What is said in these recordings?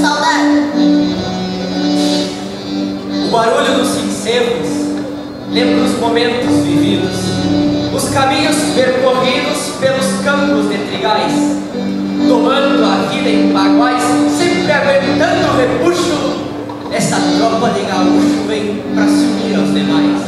saudade. O barulho dos sinceiros lembra os momentos vividos, os caminhos percorridos pelos campos de trigais, tomando a vida em baguais, sempre aguentando o repuxo. Essa tropa de gaúcho vem pra se unir aos demais.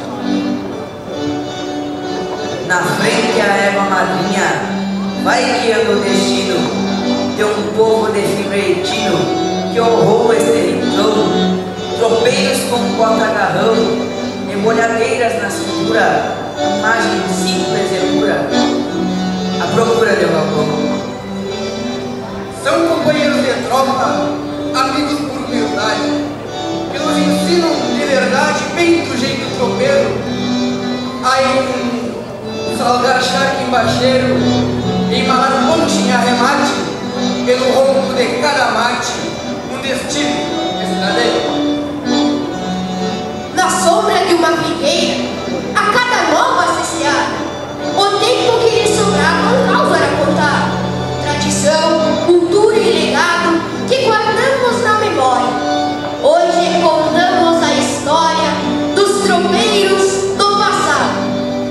Na frente a égua madrinha vai guiando o destino de um povo de fibretino que honrou este rincão, tropeiros com bota-garrão e molhadeiras na cintura, imagem simples e pura, à procura de balcão. São companheiros de tropa, amigos por humildade, que nos ensinam de verdade bem do jeito tropeiro. Aí salgar charque embaixeiro, embalar ponte em arremate, pelo ronco de cada mate, um destino estradeiro. Na sombra de uma figueira, a cada nova ceceada, o tempo que lhe sobrava um caos era contado. Tradição, cultura e legado que guardamos na memória. Hoje contamos a história dos tropeiros do passado.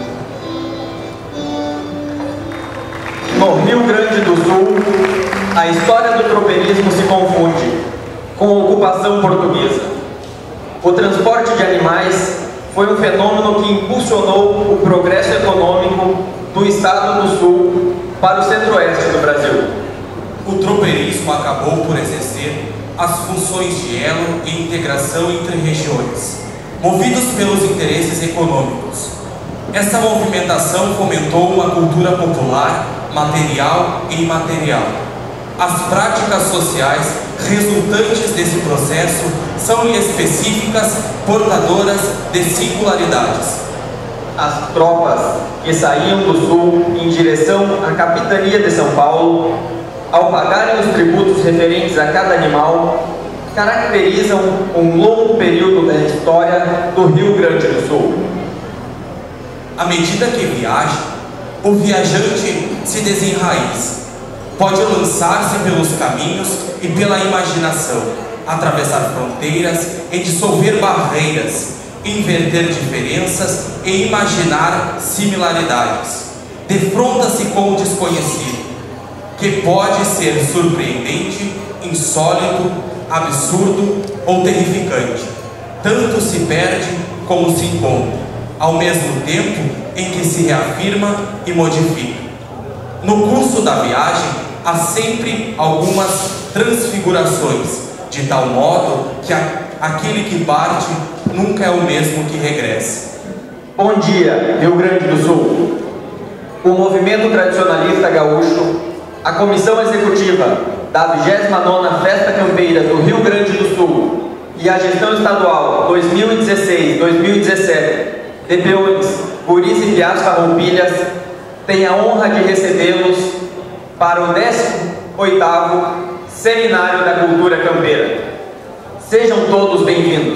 No Rio Grande do Sul, a história do tropeirismo se confunde com a ocupação portuguesa. O transporte de animais foi um fenômeno que impulsionou o progresso econômico do estado do Sul para o centro-oeste do Brasil. O tropeirismo acabou por exercer as funções de elo e integração entre regiões, movidos pelos interesses econômicos. Essa movimentação fomentou uma cultura popular, material e imaterial. As práticas sociais resultantes desse processo são específicas, portadoras de singularidades. As tropas que saíam do sul em direção à capitania de São Paulo, ao pagarem os tributos referentes a cada animal, caracterizam um longo período da história do Rio Grande do Sul. À medida que viaja, o viajante se desenraiza. Pode lançar-se pelos caminhos e pela imaginação, atravessar fronteiras e dissolver barreiras, inverter diferenças e imaginar similaridades. Defronta-se com o desconhecido, que pode ser surpreendente, insólito, absurdo ou terrificante. Tanto se perde como se encontra, ao mesmo tempo em que se reafirma e modifica. No curso da viagem, há sempre algumas transfigurações, de tal modo que aquele que parte nunca é o mesmo que regressa. Bom dia, Rio Grande do Sul. O movimento tradicionalista gaúcho, a comissão executiva da 29ª Festa Campeira do Rio Grande do Sul e a gestão estadual 2016-2017 de peões Guris e Piás Farroupilhas têm a honra de recebê-los para o 18º Seminário da Cultura Campeira. Sejam todos bem-vindos.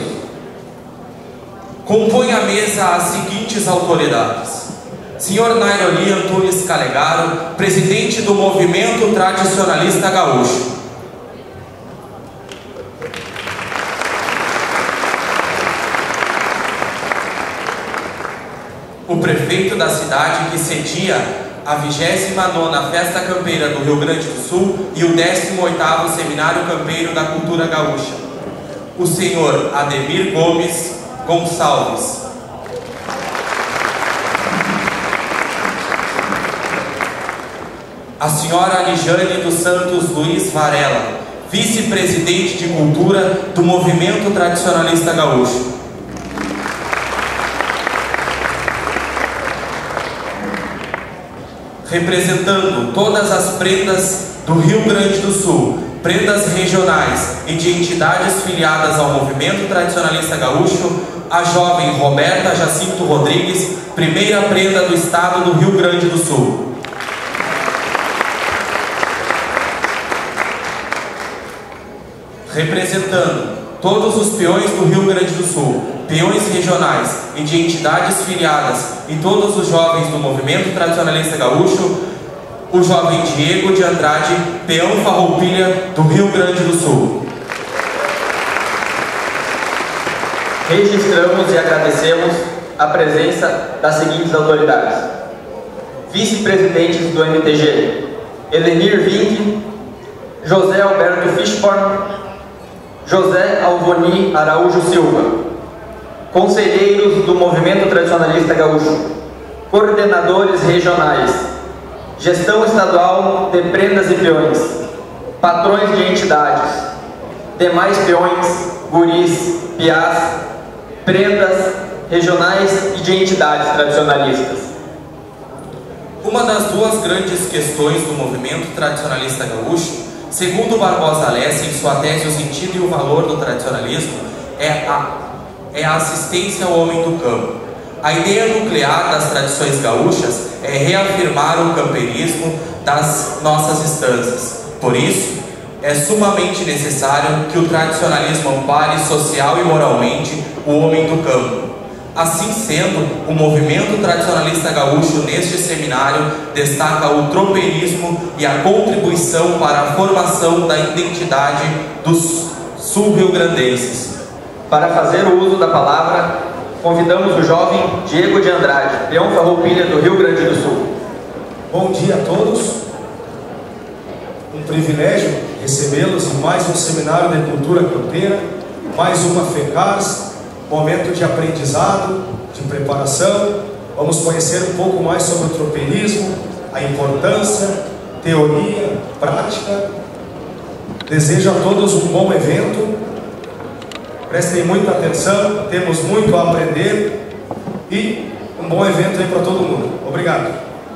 Compõe a mesa as seguintes autoridades: Sr. Nairoli Antunes Calegaro, presidente do Movimento Tradicionalista Gaúcho. O prefeito da cidade que cedia a 29ª Festa Campeira do Rio Grande do Sul e o 18º Seminário Campeiro da Cultura Gaúcha, o senhor Ademir Gomes Gonçalves. A senhora Lijane dos Santos Luiz Varela, vice-presidente de Cultura do Movimento Tradicionalista Gaúcho. Representando todas as prendas do Rio Grande do Sul, prendas regionais e de entidades filiadas ao Movimento Tradicionalista Gaúcho, a jovem Roberta Jacinto Rodrigues, primeira prenda do estado do Rio Grande do Sul. Representando todos os peões do Rio Grande do Sul, peões regionais e de entidades filiadas e todos os jovens do Movimento Tradicionalista Gaúcho, o jovem Diego de Andrade, peão Farroupilha do Rio Grande do Sul. registramos e agradecemos a presença das seguintes autoridades: vice-presidentes do MTG, Elenir Vink, José Alberto Fishborn, José Alvoni Araújo Silva, conselheiros do Movimento Tradicionalista Gaúcho, coordenadores regionais, gestão estadual de prendas e peões, patrões de entidades, demais peões, guris, piás, prendas regionais e de entidades tradicionalistas. Uma das duas grandes questões do movimento tradicionalista gaúcho, segundo Barbosa Lessa em sua tese O Sentido e o Valor do Tradicionalismo, é a assistência ao homem do campo. A ideia nuclear das tradições gaúchas é reafirmar o camperismo das nossas estâncias. Por isso, é sumamente necessário que o tradicionalismo ampare social e moralmente o homem do campo. Assim sendo, o movimento tradicionalista gaúcho neste seminário destaca o tropeirismo e a contribuição para a formação da identidade dos sul-rio-grandenses. Para fazer o uso da palavra, convidamos o jovem Diego de Andrade, peão farroupilha do Rio Grande do Sul. Bom dia a todos. Um privilégio recebê-los em mais um seminário de cultura campeira, mais uma FECARS, momento de aprendizado, de preparação. Vamos conhecer um pouco mais sobre o tropeirismo, a importância, teoria, prática. Desejo a todos um bom evento. Prestem muita atenção, temos muito a aprender e um bom evento aí para todo mundo. Obrigado.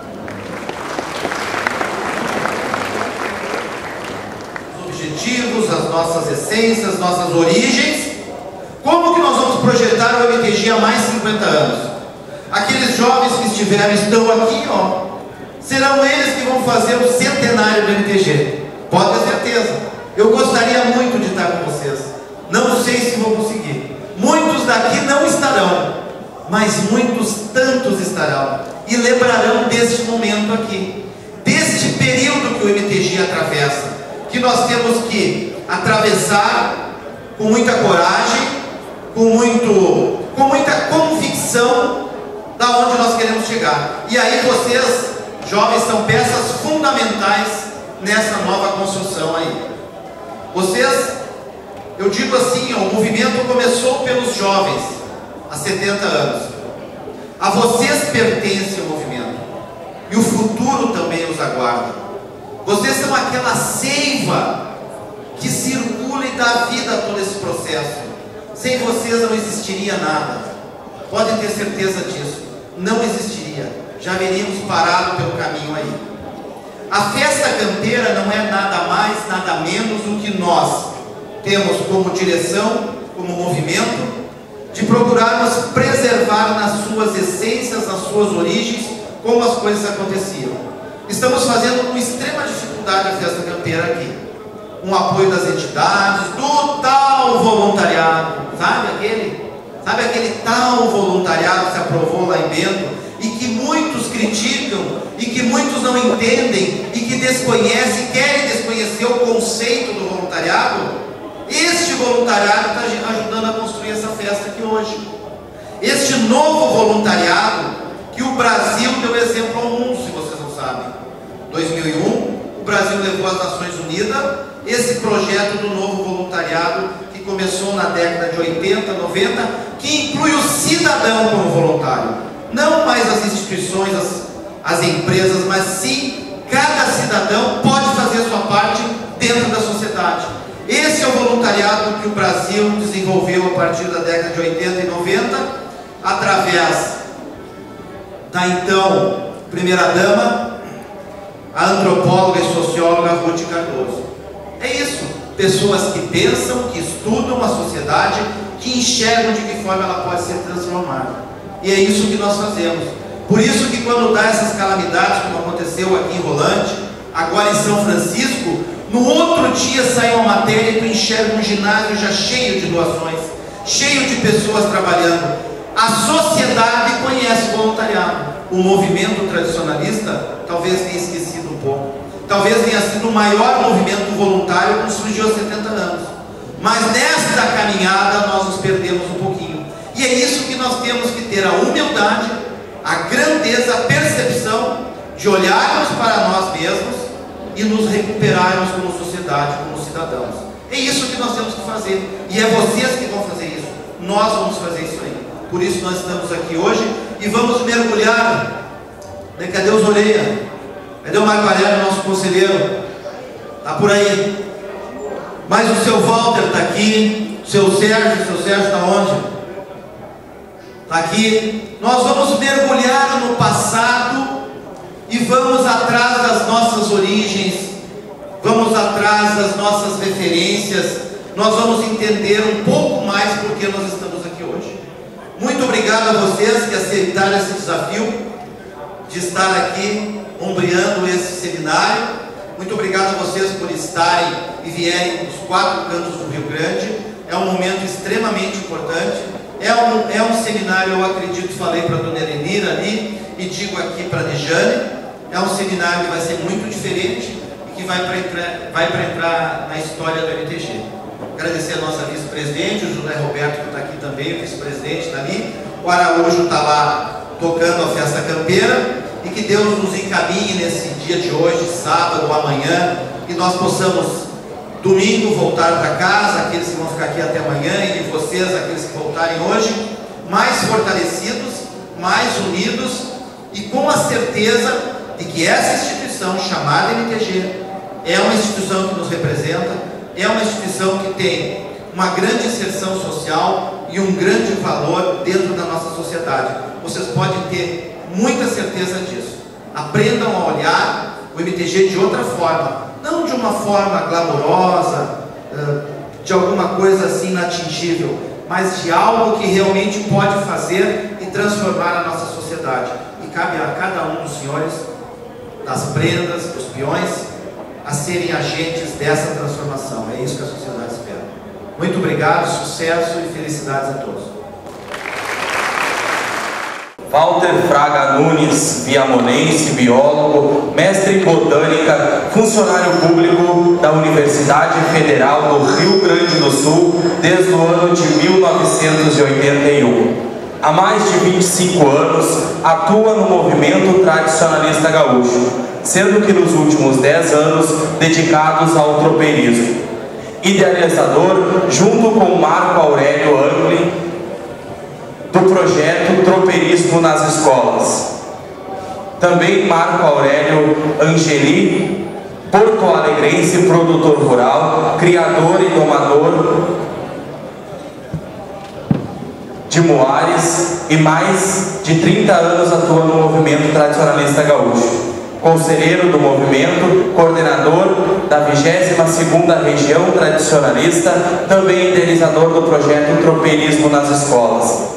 Os objetivos, as nossas essências, nossas origens. Como que nós vamos projetar o MTG há mais de 50 anos? Aqueles jovens que estão aqui, ó, serão eles que vão fazer o centenário do MTG. Pode ter certeza. Eu gostaria muito de estar com vocês. Não sei se vou conseguir. Muitos daqui não estarão, mas muitos tantos estarão e lembrarão deste momento aqui, deste período que o MTG atravessa, que nós temos que atravessar com muita coragem, com muita convicção da onde nós queremos chegar. E aí vocês, jovens, são peças fundamentais nessa nova construção aí. Vocês, eu digo assim, o movimento começou pelos jovens há 70 anos. A vocês pertence o movimento e o futuro também os aguarda. Vocês são aquela seiva que circula e dá vida a todo esse processo. Sem vocês não existiria nada. Podem ter certeza disso. Não existiria. Já veríamos parado pelo caminho aí. A festa campeira não é nada mais, nada menos do que nós temos como direção, como movimento, de procurarmos preservar nas suas essências, nas suas origens, como as coisas aconteciam. Estamos fazendo com extrema dificuldade a festa campeira aqui. Um apoio das entidades, do tal voluntariado, sabe aquele tal voluntariado que se aprovou lá em Bento e que muitos criticam e que muitos não entendem e que desconhecem, querem desconhecer o conceito do voluntariado. Este voluntariado está ajudando a construir essa festa aqui hoje. Este novo voluntariado que o Brasil deu exemplo ao mundo, se vocês não sabem. 2001, o Brasil levou às Nações Unidas esse projeto do novo voluntariado que começou na década de 80, 90, que inclui o cidadão como voluntário. Não mais as instituições, as empresas, mas sim cada cidadão pode fazer a sua parte dentro da sociedade. Esse é o voluntariado que o Brasil desenvolveu a partir da década de 80 e 90, através da então primeira-dama, a antropóloga e socióloga Ruth Cardoso. É isso, pessoas que pensam, que estudam a sociedade, que enxergam de que forma ela pode ser transformada. E é isso que nós fazemos. Por isso que quando dá essas calamidades, como aconteceu aqui em Rolante, agora em São Francisco, no outro dia sai uma matéria e tu enxerga um ginásio já cheio de doações, cheio de pessoas trabalhando. A sociedade conhece o voluntariado. O movimento tradicionalista talvez tenha esquecido um pouco. Talvez tenha sido o maior movimento voluntário que surgiu há 70 anos. Mas nesta caminhada nós nos perdemos um pouquinho. é isso que nós temos que ter: a humildade, a grandeza, a percepção de olharmos para nós mesmos e nos recuperarmos como sociedade, como cidadãos. É isso que nós temos que fazer, e é vocês que vão fazer isso. Nós vamos fazer isso aí. Por isso nós estamos aqui hoje e vamos mergulhar. Cadê os Oreia? Cadê o Marco Aurélio, nosso conselheiro? Está por aí. Mas o seu Walter está aqui, o seu Sérgio está onde? Está aqui. Nós vamos mergulhar no passado e vamos atrás das nossas origens, vamos atrás das nossas referências. Nós vamos entender um pouco mais porque nós estamos aqui hoje. Muito obrigado a vocês que aceitaram esse desafio de estar aqui ombreando esse seminário. Muito obrigado a vocês por estarem e vierem dos 4 cantos do Rio Grande. É um momento extremamente importante. É um seminário, eu acredito, falei para a dona Elenira ali e digo aqui para a Dejane, é um seminário que vai ser muito diferente e que vai para entrar na história do MTG. Agradecer a nossa vice-presidente, o José Roberto, que está aqui também, o vice-presidente está ali, o Araújo está lá tocando a festa campeira, e que Deus nos encaminhe nesse dia de hoje, sábado ou amanhã, e nós possamos domingo voltar para casa, aqueles que vão ficar aqui até amanhã, e vocês, aqueles que voltarem hoje, mais fortalecidos, mais unidos e com a certeza de que essa instituição chamada MTG é uma instituição que nos representa, é uma instituição que tem uma grande inserção social e um grande valor dentro da nossa sociedade. Vocês podem ter muita certeza disso. Aprendam a olhar o MTG de outra forma, não de uma forma glamourosa, de alguma coisa assim inatingível, mas de algo que realmente pode fazer e transformar a nossa sociedade. E cabe a cada um dos senhores, das prendas, dos peões, a serem agentes dessa transformação. É isso que a sociedade espera. Muito obrigado, sucesso e felicidades a todos. Walter Fraga Nunes, viamonense, biólogo, mestre em botânica, funcionário público da Universidade Federal do Rio Grande do Sul desde o ano de 1981. Há mais de 25 anos atua no movimento tradicionalista gaúcho, sendo que nos últimos 10 anos dedicados ao tropeirismo. Idealizador, junto com Marco Aurélio Angli, do projeto Tropeirismo nas Escolas. Também Marco Aurélio Angeli, porto-alegrense, produtor rural, criador e domador de moares, e mais de 30 anos atua no movimento tradicionalista gaúcho. Conselheiro do movimento, coordenador da 22ª região tradicionalista, também idealizador do projeto Tropeirismo nas Escolas.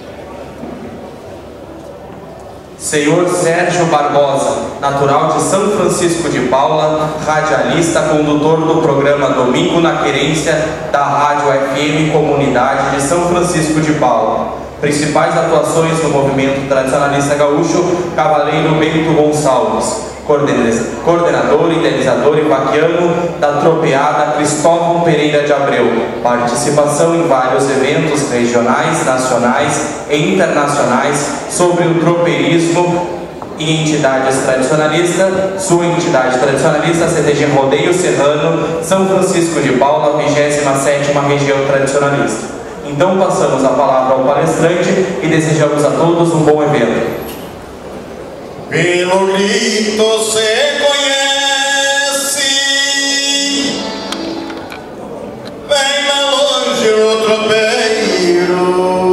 Senhor Sérgio Barbosa, natural de São Francisco de Paula, radialista, condutor do programa Domingo na Querência da Rádio FM Comunidade de São Francisco de Paula. Principais atuações no movimento tradicionalista gaúcho: Cavaleiro Bento Gonçalves, coordenador, idealizador e vaquiano da tropeada Cristóvão Pereira de Abreu. Participação em vários eventos regionais, nacionais e internacionais sobre o tropeirismo e entidades tradicionalistas. Sua entidade tradicionalista, CTG Rodeio Serrano, São Francisco de Paula, 27ª região tradicionalista. Então passamos a palavra ao palestrante e desejamos a todos um bom evento. Pelo grito se conhece, bem lá longe o tropeiro,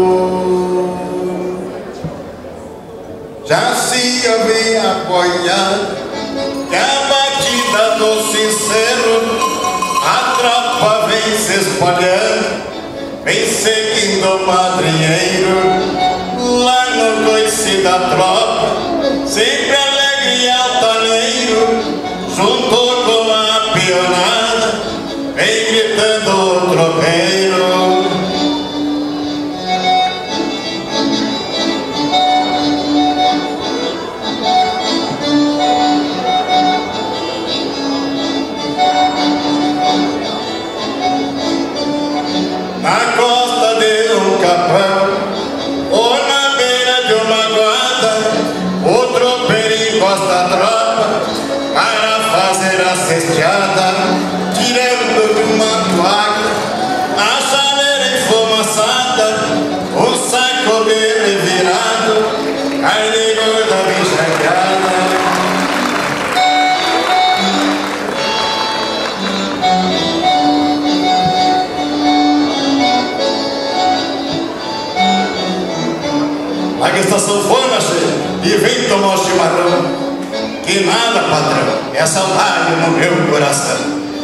já se havia apoiado que a batida do sincero, a tropa vem se espalhando, vem seguindo o madrinheiro, lá no coice da tropa, sempre alegre e altaneiro, junto com a pionada, vem gritando o tropeiro. Na costa de um capão, festeada, tirando de uma toalha a chaleira enfumaçada, um saco dele virado, carne gorda bem chateada. Larga esta sanfona, e vem tomar o chimarrão. Que nada, patrão, é saudade no meu coração.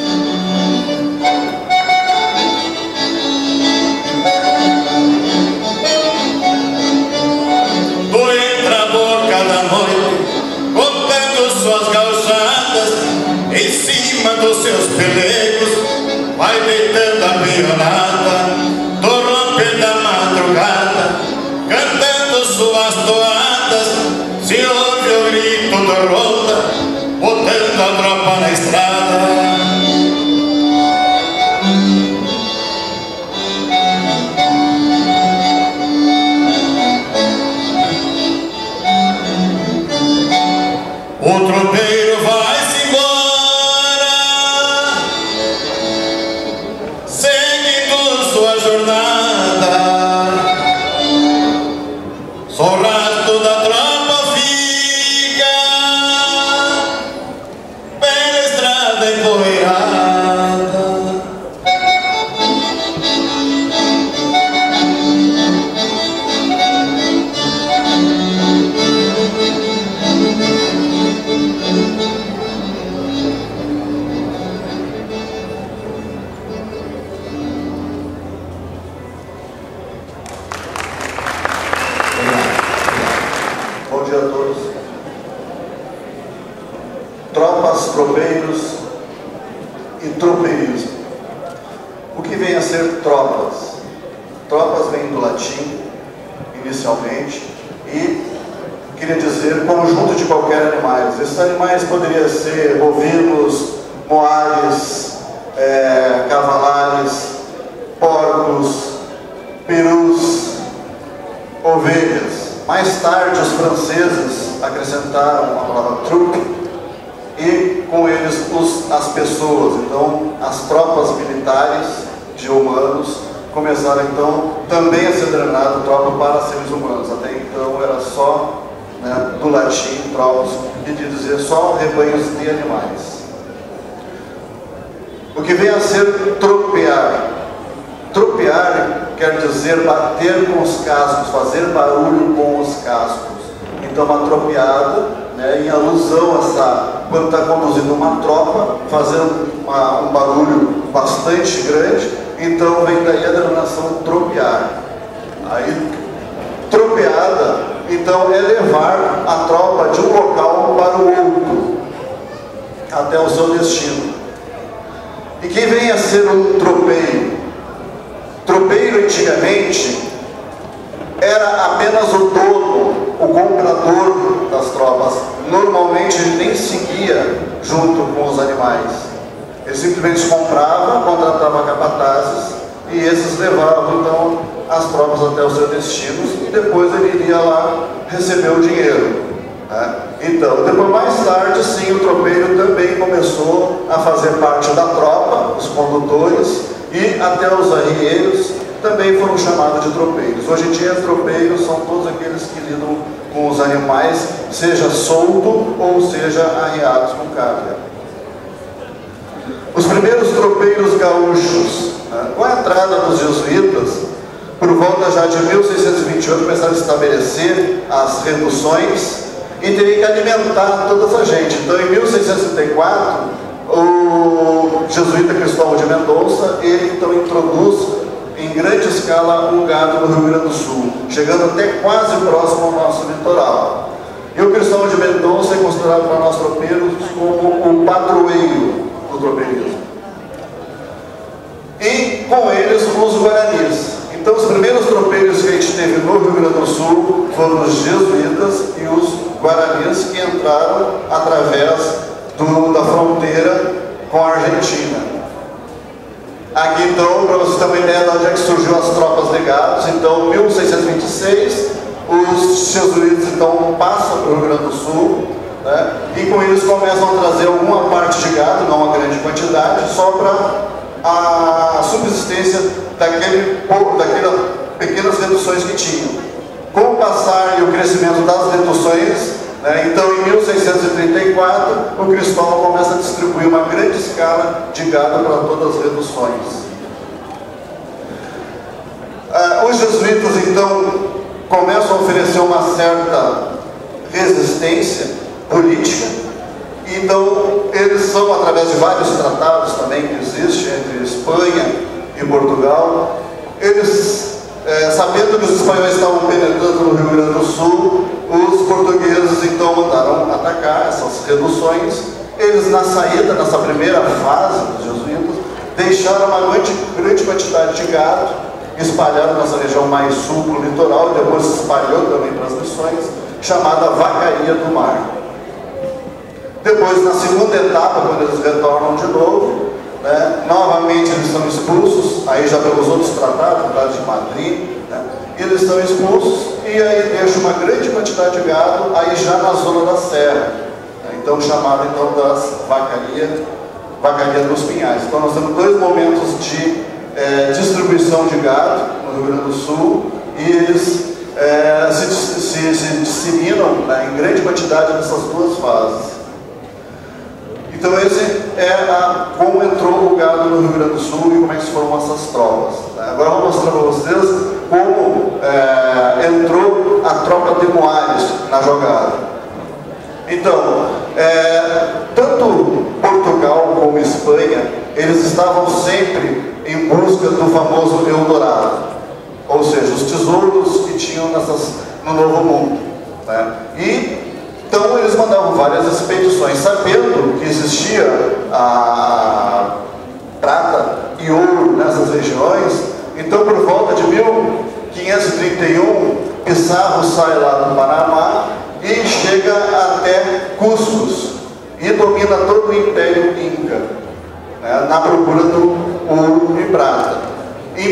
Tu entra a boca da noite, contando suas gauchadas, em cima dos seus pelegos, vai deitando a pionada, do romper da madrugada, cantando suas toadas, se ouve o grito do ronda, botando a tropa na estrada. O tropeiro vai-se embora, seguindo sua jornada. Só o rastro da tropa fica pela estrada empoeirada. Bom dia a todos. Tropas, tropeiros e tropeirismo. O que vem a ser tropas? Tropas vem do latim, inicialmente, e queria dizer conjunto de qualquer animais. Esses animais poderiam ser bovinos, moares, cavalares, porcos, perus, ovelhas. Mais tarde, os franceses acrescentaram a palavra troupe e, com eles, as pessoas. Então, as tropas militares de humanos começaram, então, também a ser denominado tropa para seres humanos. Até então, era só, do latim, tropas, que quer dizer só rebanhos de animais. O que vem a ser tropear. Tropear quer dizer bater com os cascos, fazer barulho com os cascos. Então, uma tropeada, em alusão a essa, quando está conduzindo uma tropa, fazendo um barulho bastante grande, então vem daí a denominação tropear. Aí, tropeada, então, é levar a tropa de um local para o outro, até o seu destino. E quem vem a ser um tropeiro? Tropeiro, antigamente, era apenas o dono, o comprador das tropas. Normalmente ele nem seguia junto com os animais. Ele simplesmente comprava, contratava capatazes e esses levavam então as tropas até os seus destinos e depois ele iria lá receber o dinheiro. Então, depois mais tarde, sim, o tropeiro também começou a fazer parte da tropa, os condutores, e até os arrieiros também foram chamados de tropeiros. Hoje em dia, tropeiros são todos aqueles que lidam com os animais, seja solto ou seja arriados com carga. Os primeiros tropeiros gaúchos, com a entrada dos jesuítas, por volta já de 1628, começaram a estabelecer as reduções e teria que alimentar toda essa gente. Então, em 1664, o jesuíta Cristóvão de Mendonça, ele então introduz em grande escala um gado no Rio Grande do Sul, chegando até quase próximo ao nosso litoral. E o Cristóvão de Mendonça é considerado para nós tropeiros como o padroeiro do tropeirismo. E com eles os guaranis. Então os primeiros tropeiros que a gente teve no Rio Grande do Sul foram os jesuítas e os guaranis, que entraram através da fronteira com a Argentina. Aqui então, para vocês terem uma ideia de onde é que surgiu as tropas legadas, então em 1626 os jesuítas então passam para o Rio Grande do Sul, né? E com eles começam a trazer alguma parte de gado, não uma grande quantidade, só para a subsistência daquelas pequenas reduções que tinham. Com o passar e o crescimento das reduções, né, então em 1634 o Cristóvão começa a distribuir uma grande escala de gado para todas as reduções. Os jesuítas então começam a oferecer uma certa resistência política. Então, eles são, através de vários tratados também que existem entre Espanha e Portugal, eles, sabendo que os espanhóis estavam penetrando no Rio Grande do Sul, os portugueses então mandaram atacar essas reduções. Eles, na saída, nessa primeira fase dos jesuítas, deixaram uma grande quantidade de gado, espalharam nessa região mais sul, para o litoral, e depois se espalhou também para as missões, chamada Vacaria do Mar. Depois, na segunda etapa, quando eles retornam de novo, né, novamente eles são expulsos, aí já pelos outros tratados, Tratado de Madrid, né, eles são expulsos, e aí deixa uma grande quantidade de gado, aí já na zona da serra, né, então chamada então das Vacaria dos Pinhais. Então nós temos dois momentos de distribuição de gado no Rio Grande do Sul, e eles se disseminam, né, em grande quantidade nessas duas fases. Então esse como entrou o gado no Rio Grande do Sul e como é que se formam essas tropas. Agora eu vou mostrar para vocês como entrou a tropa de Moares na jogada. Então, tanto Portugal como Espanha, eles estavam sempre em busca do famoso Eldorado, ou seja, os tesouros que tinham no Novo Mundo, né? Então eles mandavam várias expedições, sabendo que existia a prata e ouro nessas regiões. Então, por volta de 1531, Pizarro sai lá do Panamá e chega até Cuscos e domina todo o Império Inca, né, na procura do ouro e prata. Em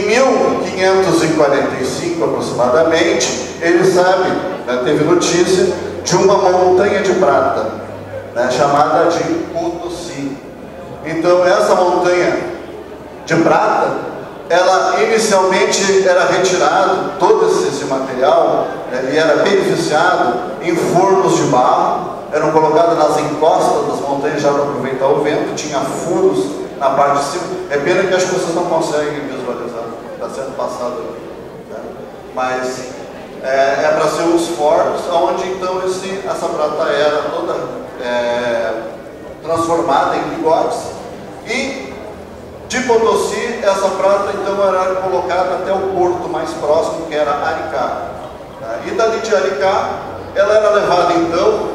1545 aproximadamente, ele sabe, né, teve notícia de uma montanha de prata, né, chamada de Potosí. Então essa montanha de prata, ela inicialmente era retirado, todo esse material, ele era beneficiado em fornos de barro, eram colocados nas encostas das montanhas já para aproveitar o vento, tinha furos na parte de cima. É pena que acho que vocês não conseguem visualizar, está sendo passado, né? Mas para ser os fornos, onde então essa prata era toda transformada em bigodes, e de Potosí essa prata então era colocada até o porto mais próximo, que era Aricá, tá? E dali de Aricá ela era levada então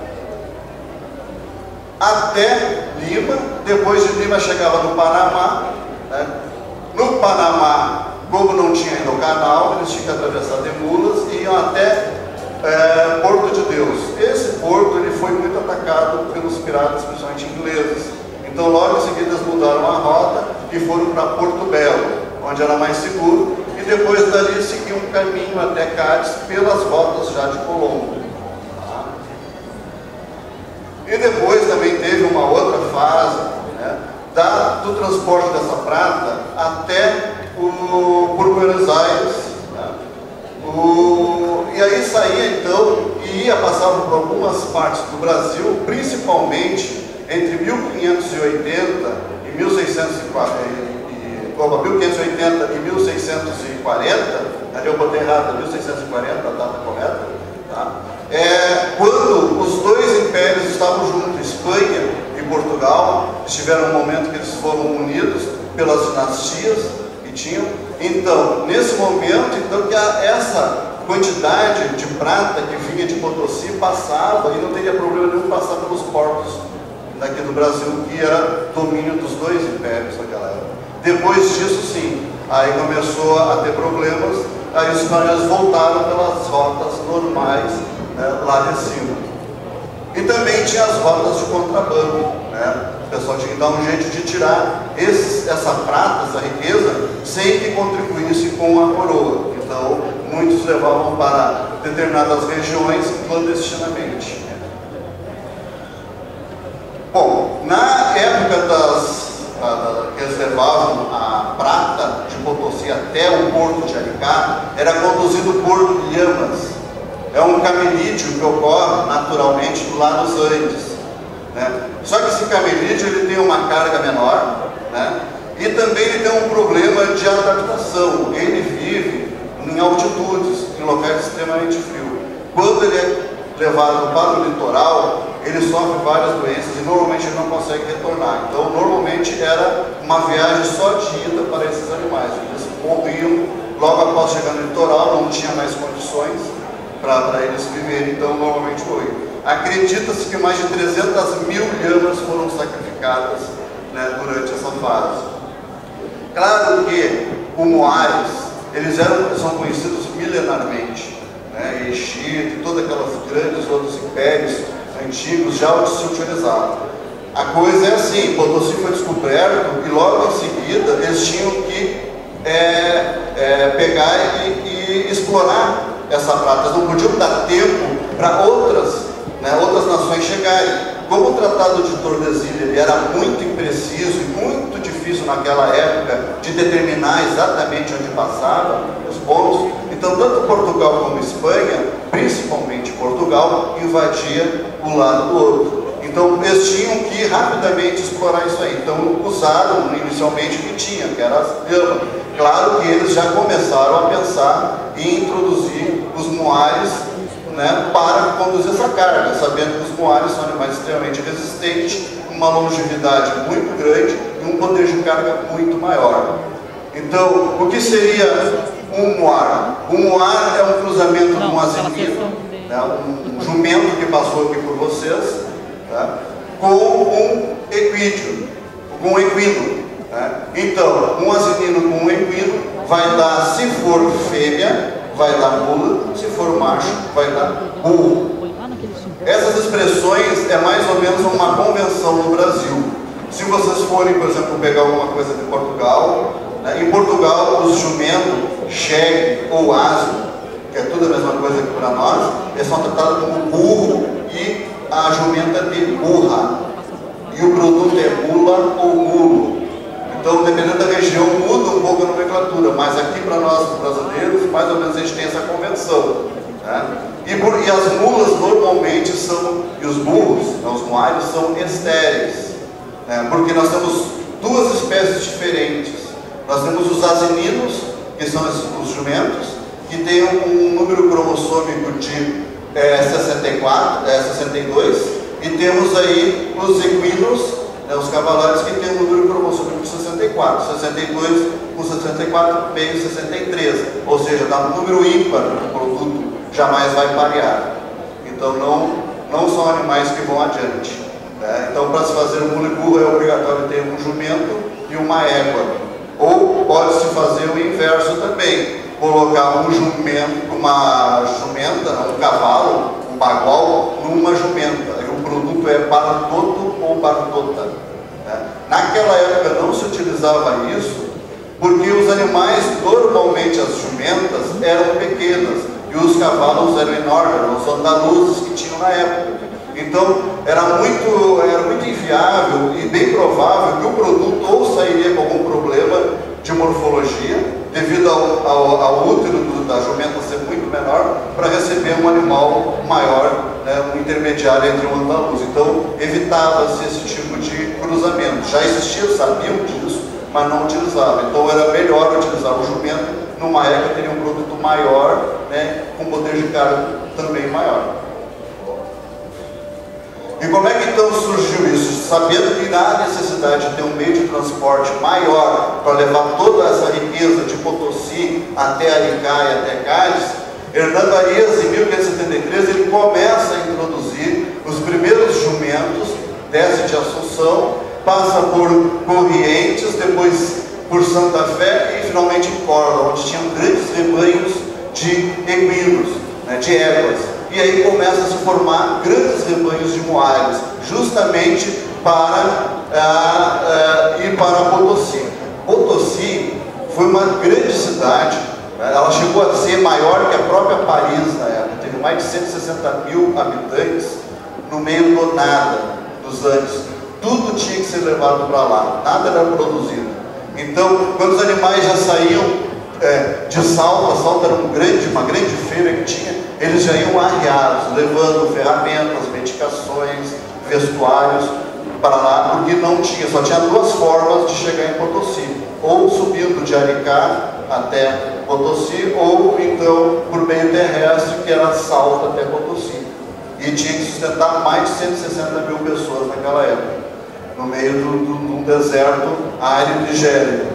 até Lima. Depois de Lima chegava no Panamá, né? No Panamá, como não tinha ainda o canal, eles tinham que atravessar de mulas e iam até Porto de Deus. Esse porto ele foi muito atacado pelos piratas, principalmente ingleses. Então logo em seguida eles mudaram a rota e foram para Porto Belo, onde era mais seguro, e depois dali seguiam um caminho até Cádiz pelas rotas já de Colombo. E depois também teve uma outra fase, né, do transporte dessa prata até por Buenos Aires, né? E aí saía então e ia passar por algumas partes do Brasil, principalmente entre 1580 e 1580 e 1640, ali eu botei errado, 1640, a data correta, tá? Quando os dois impérios estavam juntos, Espanha e Portugal, tiveram um momento que eles foram unidos pelas dinastias que tinham. Então, nesse momento, então, que essa quantidade de prata que vinha de Potosí passava, e não teria problema nenhum passar pelos portos daqui do Brasil, que era domínio dos dois impérios naquela época. Depois disso, sim, aí começou a ter problemas, aí os espanhóis voltaram pelas rotas normais, né, lá de cima. E também tinha as rotas de contrabando, né? O pessoal tinha que dar um jeito de tirar essa prata, essa riqueza, sem que contribuísse com a coroa. Então, muitos levavam para determinadas regiões clandestinamente. eles levavam a prata de Potosí até o porto de Arica, era conduzido por lhamas. É um camelídeo que ocorre naturalmente lá nos Andes, né? Só que esse camelídeo ele tem uma carga menor, né? E também ele tem um problema de adaptação. Ele vive em altitudes, em locais extremamente frios. Quando ele é levado para o litoral, ele sofre várias doenças e normalmente ele não consegue retornar. Então, normalmente era uma viagem só de ida para esses animais. Eles morriam logo após chegar no litoral, não tinha mais condições para eles viverem, então normalmente morriam. Acredita-se que mais de 300 mil lhamas foram sacrificadas, né, durante essa fase. Claro que os moares, são conhecidos milenarmente, né, Egito e todos aqueles grandes outros impérios antigos já se utilizavam. A coisa é assim, Potosí foi descoberto e logo em seguida eles tinham que pegar e explorar essa prata. Eles não podiam dar tempo para outras nações chegarem. Como o Tratado de Tordesilhas ele era muito impreciso e muito difícil naquela época de determinar exatamente onde passava os pontos, então tanto Portugal como Espanha, principalmente Portugal, invadia um lado do outro. Então eles tinham que rapidamente explorar isso aí. Então usaram inicialmente o que tinha, que era as lhamas. Claro que eles já começaram a pensar em introduzir os moares, né, para conduzir essa carga, sabendo que os moares são animais extremamente resistentes, uma longevidade muito grande e um poder de carga muito maior. Então, o que seria um moar? Um moar é um cruzamento de um asinino, né, um jumento que passou aqui por vocês, tá, com um equídeo, com um equino. Né? Então, um asinino com um equino vai dar, se for fêmea, vai dar mula, se for macho, vai dar burro. Essas expressões é mais ou menos uma convenção no Brasil. Se vocês forem, por exemplo, pegar alguma coisa de Portugal, né, em Portugal os jumentos, chegue ou asno, que é tudo a mesma coisa que para nós, eles são tratados como burro e a jumenta de burra. E o produto é mula ou mulo. Então, dependendo da região, muda um pouco a nomenclatura, mas aqui para nós brasileiros, mais ou menos a gente tem essa convenção. Né? E as mulas normalmente são, e os burros, né, os moares, são estéreis, né? Porque nós temos duas espécies diferentes. Nós temos os asininos, que são os jumentos, que têm um número cromossômico de 62, e temos aí os equinos, né, os cavalares, que têm um número cromossômico de 64, 62 com 64, meio 63, ou seja, dá um número ímpar do produto, jamais vai parear. Então não são animais que vão adiante. Né? Então, para se fazer um mula e burro é obrigatório ter um jumento e uma égua. Ou pode-se fazer o inverso também, colocar um jumento, uma jumenta, um cavalo, um bagual, numa jumenta. E o produto é bartoto ou bartota. Né? Naquela época não se utilizava isso, porque os animais, normalmente as jumentas, eram pequenas e os cavalos eram enormes, os andaluzes que tinham na época. Então era muito inviável e bem provável que o produto ou sairia com algum problema de morfologia, devido ao útero da jumenta ser muito menor, para receber um animal maior, né, um intermediário entre um andaluz. Então evitava-se esse tipo de cruzamento. Já existia, sabiam disso, mas não utilizavam. Então era melhor utilizar o jumento numa época que teria um produto maior, né, com poder de carga também maior. E como é que então surgiu isso? Sabendo que há necessidade de ter um meio de transporte maior para levar toda essa riqueza de Potosí até Arica e até Cádiz, Hernando Arias, em 1573, ele começa a introduzir os primeiros jumentos, desce de Assunção, passa por Corrientes, depois por Santa Fé e finalmente em Córdoba, onde tinham grandes rebanhos de equinos, né, de éguas. E aí começa a se formar grandes rebanhos de moares, justamente para ir para Potosí. Potosí foi uma grande cidade, né? Ela chegou a ser maior que a própria Paris na época, teve mais de 160 mil habitantes no meio do nada dos Andes. Tudo tinha que ser levado para lá, nada era produzido. Então, quando os animais já saíam de Salta, a Salta era uma grande feira que tinha, eles já iam arriados, levando ferramentas, medicações, vestuários para lá, porque não tinha, só tinha duas formas de chegar em Potosí, ou subindo de Aricá até Potosí, ou então por meio terrestre, que era Salta até Potosí. E tinha que sustentar mais de 160 mil pessoas naquela época, no meio de um deserto árido e gélido.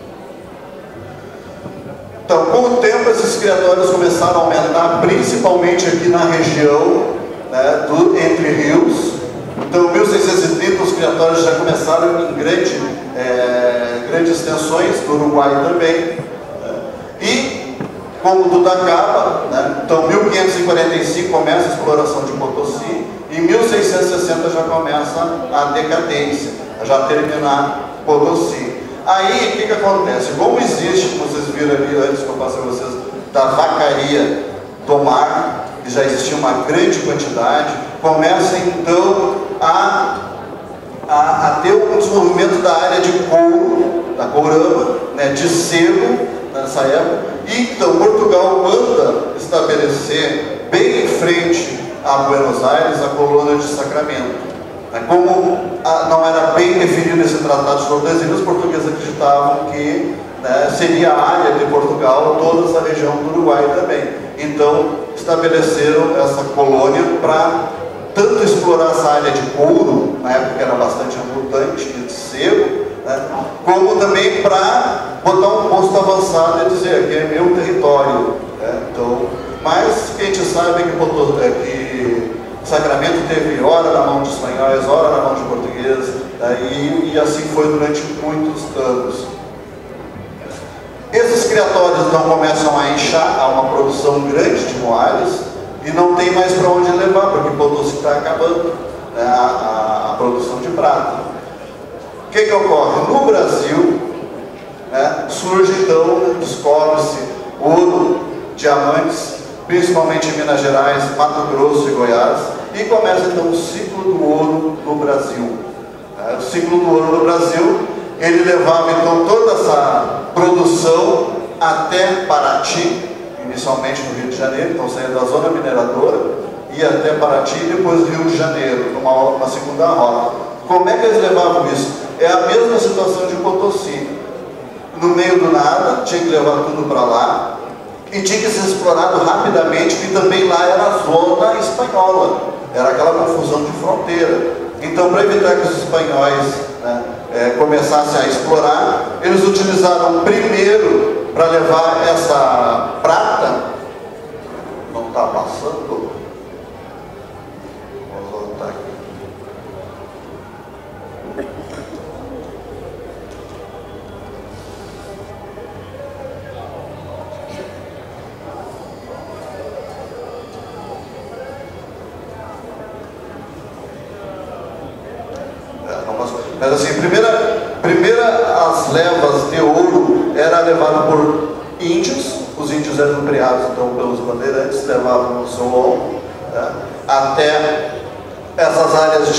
Então, com o tempo, esses criatórios começaram a aumentar, principalmente aqui na região, né, entre rios. Então, em 1630, os criatórios já começaram em grandes extensões, do Uruguai também. E, como tudo acaba, né, então, em 1545 começa a exploração de Potosí, e em 1660 já começa a decadência, a já terminar Potosí. Aí, o que acontece? Como existe, como vocês viram ali antes que eu passei a vocês, da vacaria do mar, que já existia uma grande quantidade, começa então a ter um desenvolvimento da área de couro, da courama, né, de sebo, nessa época. E então Portugal manda estabelecer bem em frente a Buenos Aires a colônia de Sacramento. Como não era bem definido esse Tratado de Tordesilhas, os portugueses acreditavam que, né, seria a área de Portugal, toda essa região do Uruguai também. Então, estabeleceram essa colônia para tanto explorar essa área de couro, na época era bastante abundante, de sebo, né, como também para botar um posto avançado e dizer que é meu território. Né? Então, mas quem a gente sabe é que Sacramento teve hora na mão de espanhóis, hora na mão de portugueses, e assim foi durante muitos anos. Esses criatórios então começam a inchar, há uma produção grande de moares, e não tem mais para onde levar, porque Potosí está acabando, né, a produção de prata. O que ocorre? No Brasil, né, surge então, descobre-se ouro, diamantes, principalmente em Minas Gerais, Mato Grosso e Goiás, e começa então o ciclo do ouro no Brasil. O ciclo do ouro no Brasil, ele levava então toda essa produção até Paraty, inicialmente no Rio de Janeiro, então saía da zona mineradora, ia até Paraty e depois Rio de Janeiro, numa segunda rota. Como é que eles levavam isso? É a mesma situação de Potosí. No meio do nada, tinha que levar tudo para lá, e tinha que ser explorado rapidamente, que também lá era a zona espanhola, era aquela confusão de fronteira. Então, para evitar que os espanhóis, né, começassem a explorar, eles utilizaram primeiro, para levar essa prata, não está passando, vamos voltar aqui. Mas assim, primeira as levas de ouro era levado por índios, os índios eram criados então pelos bandeirantes, levavam no seu ombro, né, até essas áreas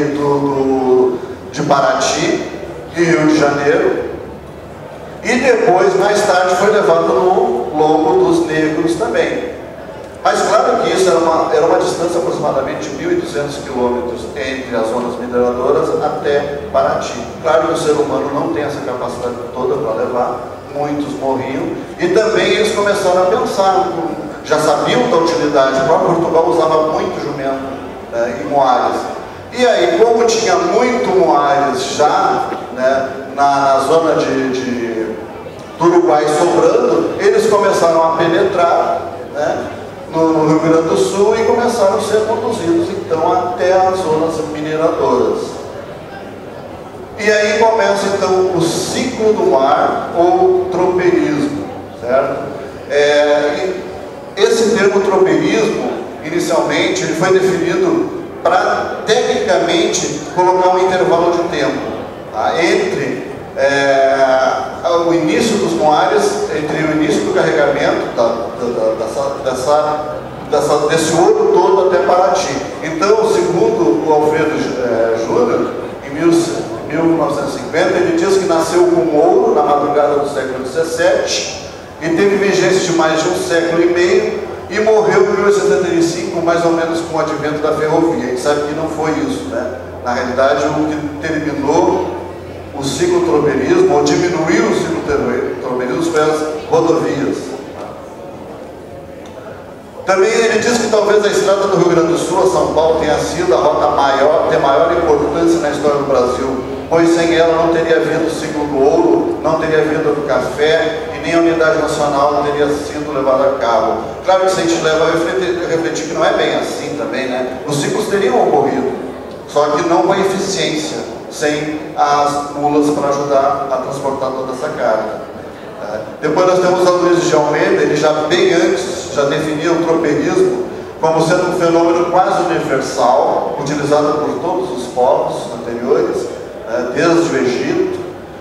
de Paraty e Rio de Janeiro, e depois, mais tarde, foi levado no lombo dos negros também. Mas claro que isso era uma distância aproximadamente de 1.200 quilômetros entre as zonas mineradoras até Paraty. Claro que o ser humano não tem essa capacidade toda para levar, muitos morriam, e também eles começaram a pensar, já sabiam da utilidade, o próprio Portugal usava muito jumento e moares. E aí, como tinha muito moares já, né, na zona do Uruguai sobrando, eles começaram a penetrar, né, no Rio Grande do Sul, e começaram a ser conduzidos então até as zonas mineradoras. E aí começa então o ciclo do mar, ou tropeirismo, certo? Esse termo tropeirismo, inicialmente, ele foi definido para, tecnicamente, colocar um intervalo de tempo, tá, entre o início dos moares, entre o início do carregamento desse ouro todo até Paraty. Então, segundo o Alfredo Júnior, em 1950, ele diz que nasceu com ouro na metade do século XVII e teve vigência de mais de um século e meio e morreu em 1875, mais ou menos com o advento da ferrovia. A gente sabe que não foi isso, né? Na realidade, o que terminou o ciclotropeirismo, ou diminuiu o ciclotropeirismo, foi as rodovias. Também ele diz que talvez a estrada do Rio Grande do Sul a São Paulo tenha sido a rota de maior importância na história do Brasil, pois sem ela não teria havido o ciclo do ouro, não teria havido do café e nem a unidade nacional teria sido levada a cabo. Claro que se a gente leva a refletir que não é bem assim também, né? Os ciclos teriam ocorrido, só que não com a eficiência, sem as mulas para ajudar a transportar toda essa carga. Depois nós temos a Luiz de Almeida, ele já bem antes já definia o tropeirismo como sendo um fenômeno quase universal, utilizado por todos os povos anteriores, desde o Egito,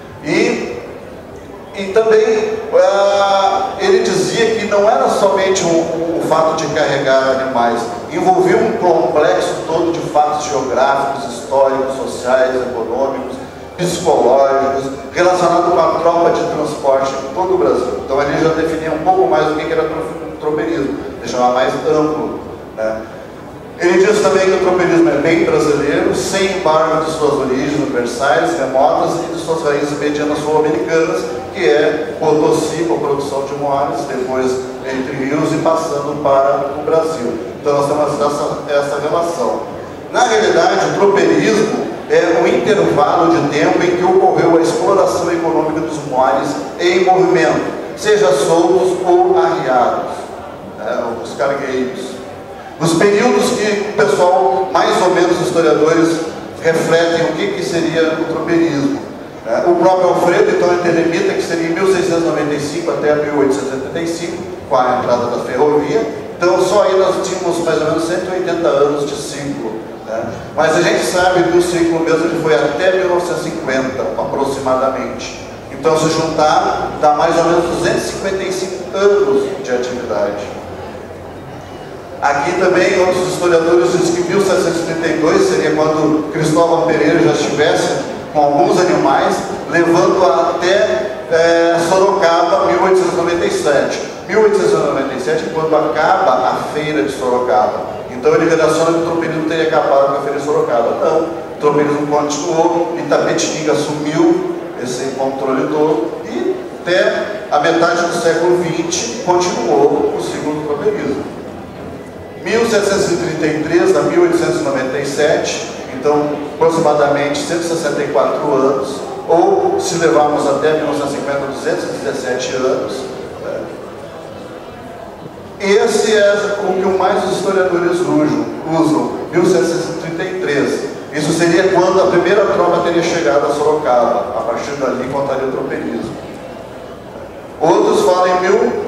e também ele dizia que não era somente o fato de carregar animais, envolvia um complexo todo de fatos geográficos, históricos, sociais, econômicos, psicológicos, relacionado com a tropa de transporte em todo o Brasil. Então ele já definia um pouco mais o que era tropeirismo, deixava mais amplo, né? Ele diz também que o tropeirismo é bem brasileiro, sem embargo de suas origens universais, remotas e de suas raízes medianas sul-americanas, que é Potosí, com a produção de moares, depois entre rios e passando para o Brasil. Então nós temos essa relação. Na realidade, o tropeirismo é um intervalo de tempo em que ocorreu a exploração econômica dos moares em movimento, seja soltos ou arriados, os cargueiros. Nos períodos que o pessoal, mais ou menos historiadores, refletem o que seria o tropeirismo. O próprio Alfredo, então, ele delimita que seria em 1695 até 1875, com a entrada da ferrovia. Então, só aí nós tínhamos mais ou menos 180 anos de ciclo. Mas a gente sabe que o ciclo mesmo ele foi até 1950, aproximadamente. Então, se juntar, dá mais ou menos 255 anos de atividade. Aqui também, outros historiadores dizem que 1732 seria quando Cristóvão Pereira já estivesse com alguns animais, levando até Sorocaba, 1897. 1897 é quando acaba a feira de Sorocaba. Então ele relaciona que o tropeirismo teria acabado com a feira de Sorocaba. Não, o tropeirismo continuou, Itapetininga assumiu esse controle todo e até a metade do século XX continuou o ciclo do tropeirismo. 1733 a 1897, então aproximadamente 164 anos, ou se levarmos até 1950, 217 anos. Esse é o que mais os historiadores usam, 1733. Isso seria quando a primeira tropa teria chegado a Sorocaba, a partir dali contaria o tropeirismo. Outros falam em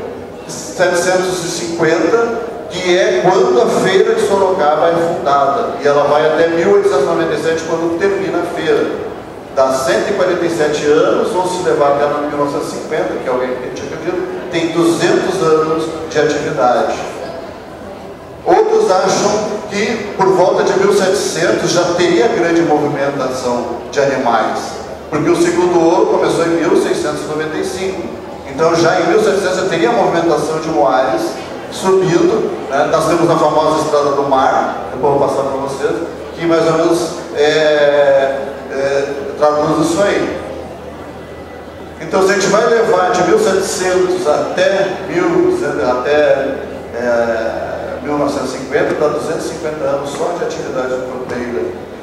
1750, que é quando a feira de Sorocaba é fundada, e ela vai até 1897, quando termina a feira. Dá 147 anos, ou se levar até 1950, que é alguém que tinha acredito, tem 200 anos de atividade. Outros acham que por volta de 1700 já teria grande movimentação de animais, porque o ciclo do ouro começou em 1695. Então já em 1700 já teria movimentação de moares subindo, né? Nós temos a famosa Estrada do Mar, depois eu vou passar para vocês, que mais ou menos traduz isso aí. Então se a gente vai levar de 1700 até 1950, dá 250 anos só de atividade tropeira.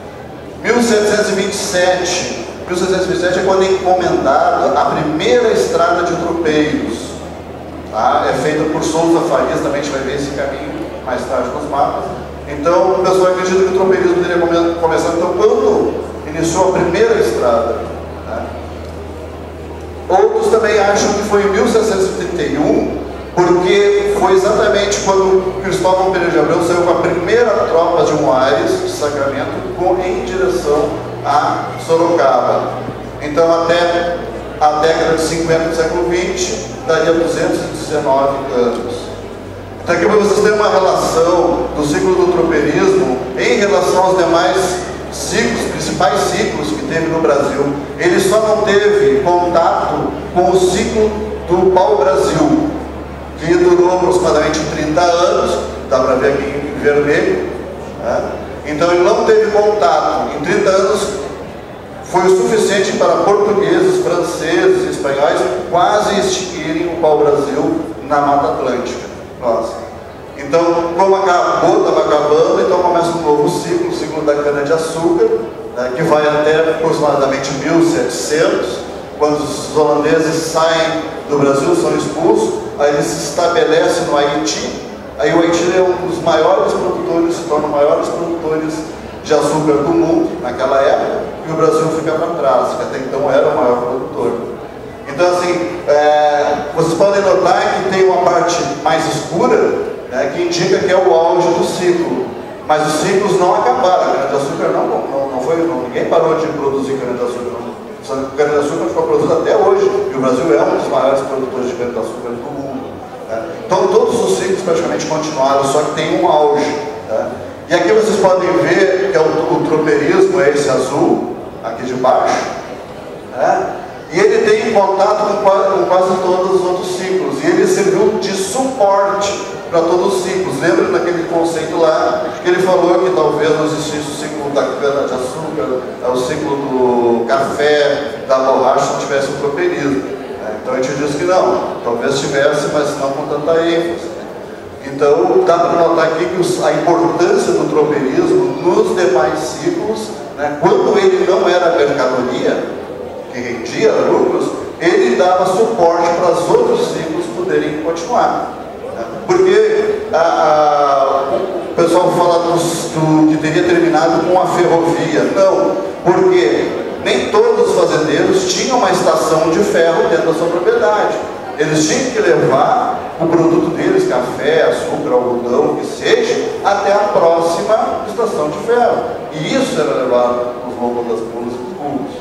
1727 é quando é encomendada a primeira estrada de tropeiros. É feita por Souza Farias, também a gente vai ver esse caminho mais tarde nos mapas. Então o pessoal acredita que o tropeirismo teria começado então quando iniciou a primeira estrada. Outros também acham que foi em 1731, porque foi exatamente quando Cristóvão Pereira de Abreu saiu com a primeira tropa de moares de Sacramento em direção a Sorocaba. Então até a década de 50 do século XX daria 219 anos. Então aqui para vocês terem uma relação do ciclo do tropeirismo em relação aos demais ciclos, principais ciclos que teve no Brasil. Ele só não teve contato com o ciclo do pau-brasil, que durou aproximadamente 30 anos, dá para ver aqui em vermelho, né? Então ele não teve contato. Em 30 anos foi o suficiente para portugueses, franceses, espanhóis quase extinguirem o pau-brasil na Mata Atlântica. Nossa. Então, como acabou, estava acabando, então começa um novo ciclo, o ciclo da cana-de-açúcar, né, que vai até aproximadamente 1700, quando os holandeses saem do Brasil, são expulsos, aí eles se estabelecem no Haiti. Aí o Haiti é um dos maiores produtores, se torna um dos maiores produtores de açúcar do mundo naquela época, e o Brasil fica para trás, que até então era o maior produtor. Então, assim, vocês podem notar que tem uma parte mais escura, né, que indica que é o auge do ciclo, mas os ciclos não acabaram. A cana-de-açúcar ninguém parou de produzir cana-de-açúcar. A cana-de-açúcar ficou produzida até hoje, e o Brasil é um dos maiores produtores de cana-de-açúcar do mundo. Então todos os ciclos praticamente continuaram, só que tem um auge. E aqui vocês podem ver que o tropeirismo é esse azul, aqui de baixo, e ele tem contato com quase todos os outros ciclos, e ele serviu de suporte para todos os ciclos. Lembra daquele conceito lá, que ele falou que talvez não existisse o ciclo da cana-de-açúcar, o ciclo do café, da borracha, não tivesse o tropeirismo. Então a gente diz que não, talvez tivesse, mas não com tanta ênfase. Então dá para notar aqui que a importância do tropeirismo nos demais ciclos, né, quando ele não era mercadoria, que rendia lucros, ele dava suporte para os outros ciclos poderem continuar. Porque o pessoal fala que teria terminado com a ferrovia. Não, porque nem todos os fazendeiros tinham uma estação de ferro dentro da sua propriedade. Eles tinham que levar o produto deles, café, açúcar, algodão, o que seja, até a próxima estação de ferro. E isso era levado nos lombos das mulas e dos burros.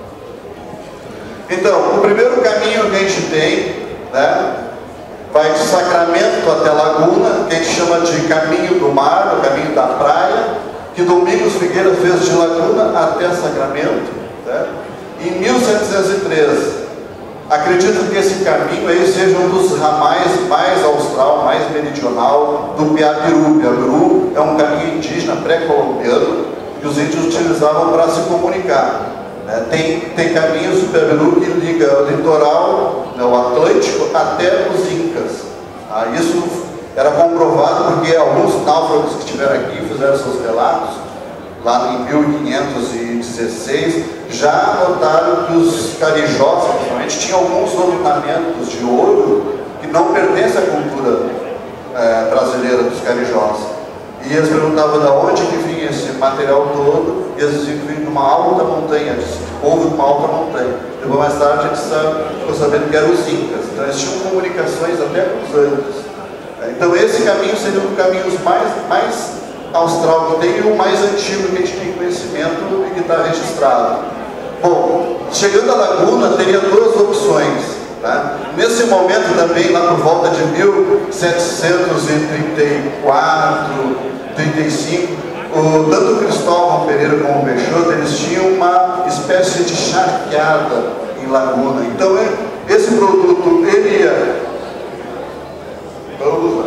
Então, o primeiro caminho que a gente tem, né, vai de Sacramento até Laguna, que a gente chama de caminho do mar, o caminho da praia, que Domingos Figueira fez de Laguna até Sacramento, né? Em 1713. Acredito que esse caminho aí seja um dos ramais mais austral, mais meridional do Piabiru. Piabiru é um caminho indígena pré-colombiano que os índios utilizavam para se comunicar. Tem caminhos do Piabiru que liga o litoral, né, o Atlântico, até os Incas. Isso era comprovado porque alguns náufragos que estiveram aqui fizeram seus relatos, lá em 1516, já notaram que os carijós, principalmente, tinham alguns ornamentos de ouro que não pertencem à cultura brasileira dos carijós. E eles perguntavam de onde que vinha esse material todo, e eles diziam que vinha de uma alta montanha, de povo de uma alta montanha. Depois, mais tarde, a gente ficou sabendo que eram os Incas. Então, eles tinham comunicações até com os Andes. Então, esse caminho seria um dos caminhos mais austral que tem e o mais antigo que a gente tem conhecimento e que está registrado. Bom, chegando à Laguna, teria duas opções. Tá? Nesse momento também, lá por volta de 1734, 35, tanto o Cristóvão Pereira como o Peixoto, eles tinham uma espécie de charqueada em Laguna. Então, esse produto, ele ia... Vamos lá.